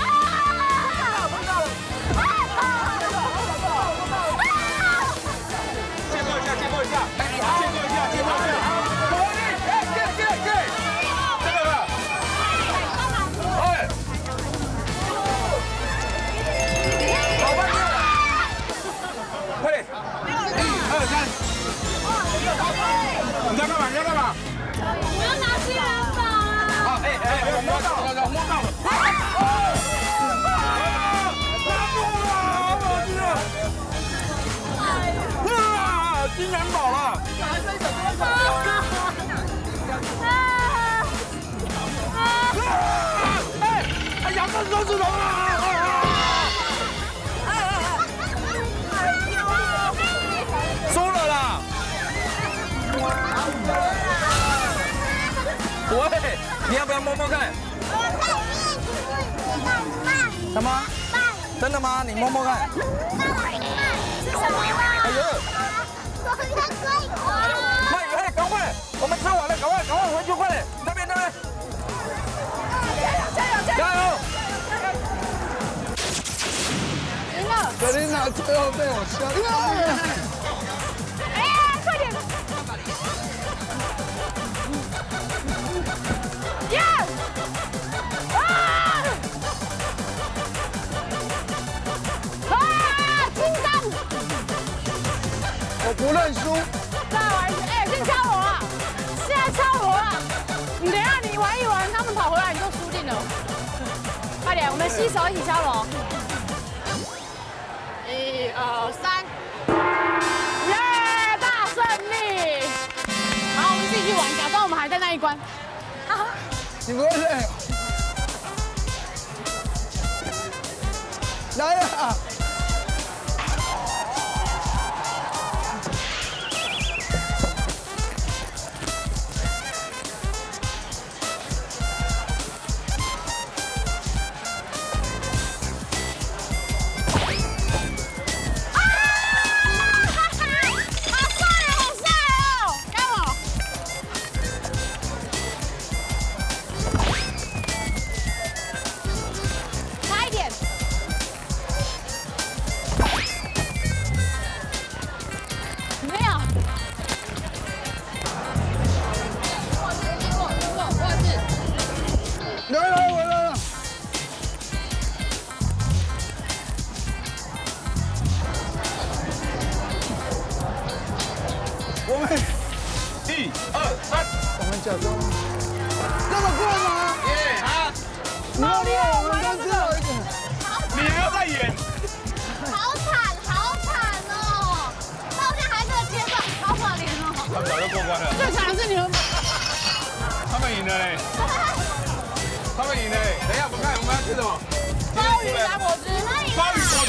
F: 借过一下，借过一下，哎，你好，借过一下，借过一下。国力，哎，进来，进来，进来。这个了。哎。好吧。快点。一二三。你要干嘛？你要干嘛？
J: 我要拿新人榜啊！
F: 好，哎哎，我摸到了，我摸到了。哇，金元宝了！哎，哎，杨振手指头了！输了啦！喂，你要不要摸摸看？什么？真的吗？你摸摸看。哎呦！快，哎，赶快！我们吃完了，赶快，赶快回去，快点！那边，那边。加油，加油！加油！
P: 赢了！格琳娜最后被我笑。
J: 哎呀，快点！耶！啊！啊！金刚！
P: 我不认输。
B: 再玩一次，哎，先敲我啊！现在敲我啊！你等一下，你玩一玩，他们跑回来你就输定了。快点，我们携手一起敲锣。一二三，耶！大胜利！好，我们继续玩，假装我们还在那一关。
P: 你不会累？来呀！假装，这么过吗？耶啊！好厉害，我们刚知道一点。
F: 你还要再演？
J: 好惨，好惨哦！到现在还这个阶段，好可怜哦。
F: 他们早就过关了。
B: 最惨的是你们。
F: 他们赢了嘞！他们赢了嘞！等一下，我们看我们要吃什么？
B: 鲍鱼打果汁。
F: 鲍鱼果汁。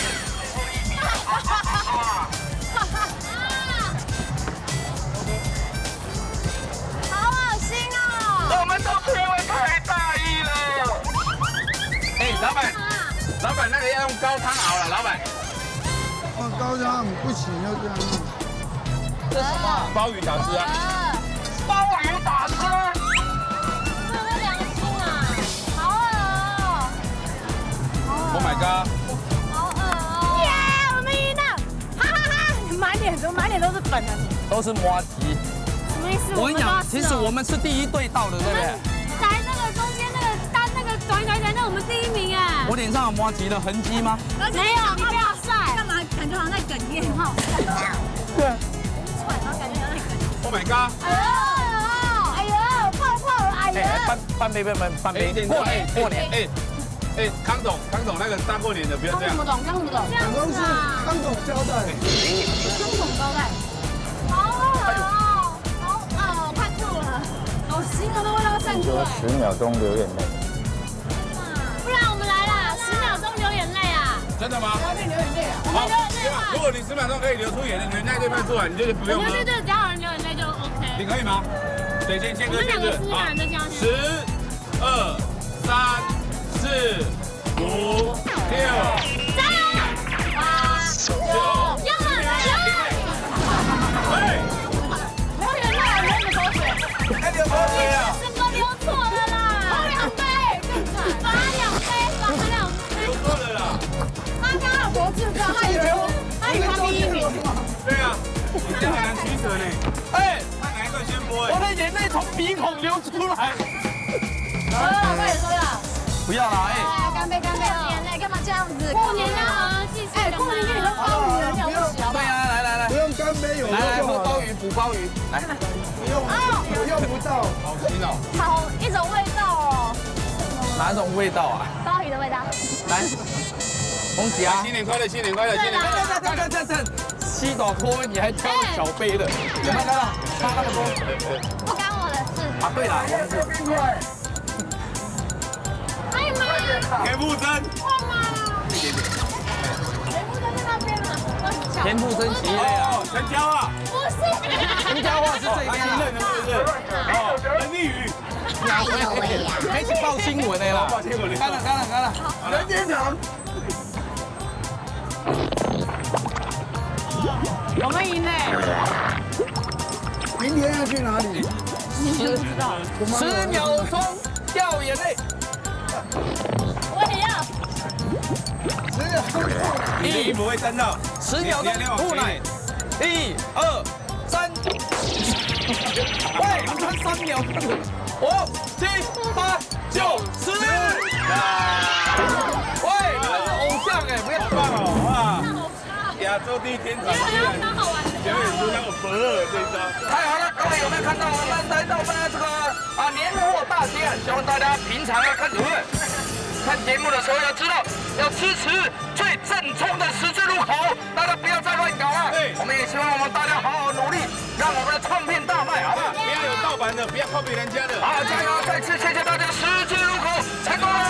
F: 我们都因为太大意了。哎，老板，老板那个要用高汤熬了，老板。
P: 哦，高汤不行，要这样。
F: 这什么？鲍鱼打汁啊！鲍鱼打汁。
J: 这有两个斤啊，好恶哦。
F: Oh my god！
J: 好恶哦。
B: 耶，我们赢了！哈哈哈，满脸怎么满脸都是粉啊？
F: 都是麻吉。
B: 什么意思？
F: 我跟你讲，其实我们是第一队到的，对不对？
J: 来那个中间那个单那个短短短，那我们第一名哎。
F: 我脸上有麻吉的痕迹吗？
J: 没有，你不要晒。干嘛？感觉好像在哽咽哈。
F: 对。
J: 喘，然后感觉好像在哽咽。
F: Oh my god！
J: 哎呦，哎呦，泡泡，哎呦。
F: 半半杯杯们，半杯。过年过年，哎哎，康总康总那个大过年的不要这样。
B: 康怎么懂？康怎么懂？
J: 这样子啊。
P: 康总交代。
J: 康总交代。好啊。
M: 十秒的味道散出来。
L: 十秒钟流眼泪。
M: 不然我们来啦，十秒钟流眼泪啊！
L: 真的吗？
M: 流眼泪啊！我们流眼泪啊！
L: 如果你十秒钟可以流出眼泪，你那对半做完，你就不用喝。
M: 对对对，只要有人流眼泪就 OK。
L: 你可以吗？对，先先哥先哥。
M: 好，
L: 十、二、三、四、五、六。
M: 加油！八、九，要了来了！
L: 喂，
M: 流眼泪，流你口水。
L: 哎，流口水啊！
M: 是不流错了啦？罚两杯，罚两杯，罚两杯。
L: 流错了啦！
M: 他刚刚有多智障？他以为他以为他第一名。
L: 对啊，你这很难取舍呢。哎，看哪一个先播？我的眼泪从鼻孔流出来。
M: 喝了，快点喝了。
L: 不要啦，哎。
M: 干杯，干杯！眼泪干嘛这样子？过年要和气气。哎，过年可以喝鲍鱼，很了不起，好不好？
P: 对啊，来来来，不用干杯，有
F: 来来喝鲍鱼，补鲍鱼，来。
P: 不用，我用不到，
L: 好新哦。
M: 好一种味道哦。
F: 哪种味道啊？
M: 鲍鱼的味道。
F: 来，恭喜啊！
L: 新年快乐，新年快乐，新年快乐！
F: 等等等等，七朵脱你还挑小杯的，有没有看到？差那么多。
M: 不干我的事。
F: 啊，对了，
P: 冰块。
M: 哎妈！
L: 田馥甄。
M: 哇妈！田馥甄在那边呢。
F: 田馥甄齐嘞啊！
L: 陈娇啊！
M: 不是。
F: 陈娇啊是这边啊。
L: 是不是？哦，任丽宇。
F: 开始报新闻的啦！
L: 报新闻，
F: 干了干了干了！
P: 任天堂。
B: 我们赢嘞！
P: 明天要去哪里？
B: 你就知道。
F: 十秒钟掉眼泪。
M: 我也要。
P: 十秒钟。
L: 你的衣服会沾到。
F: 十秒钟不奶。一二三。喂，你才三秒。五、七、八、九、十。喂，你们是偶像哎，不要放哦啊！
L: 亚洲第一天团居然表演出那种伯乐这一招，
F: 太好了！各位有没有看到我们来到我们的这个啊年货大街？希望大家平常要看节目，看节目的时候要知道要支持最正宗的十字路口，大家不要再乱搞了。我们也希望我们大家好好努力，让我们的唱片大卖，好不好？
L: 不要有盗版的，不要 copy 人家的。
F: 好，加油！再次谢谢大家，十字路口成功了。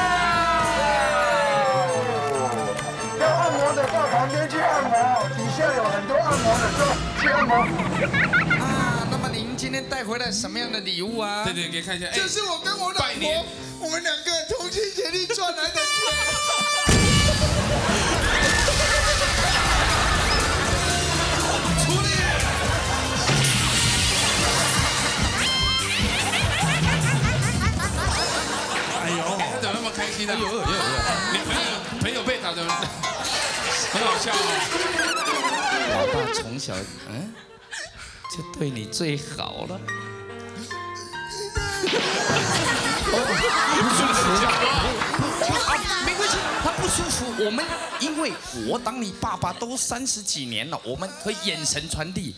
P: 要按摩的到旁边去按摩，底下有很多按摩的，说去按摩。
A: 啊，那么您今天带回来什么样的礼物啊？
E: 对对，可以看一下。
A: 这是我跟我老婆，我们两个同心协力赚来的钱。出力！
E: 哎呦，怎么那么开心呢？有有有有，你朋友朋友被打的，很好笑哦。
A: 老爸从小嗯，就对你最好了。不舒服啊，没关系，他不舒服。我们因为我当你爸爸都三十几年了，我们可以眼神传递。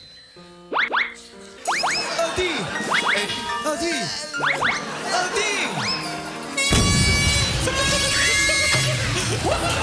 A: 二弟，哎，二弟，二弟。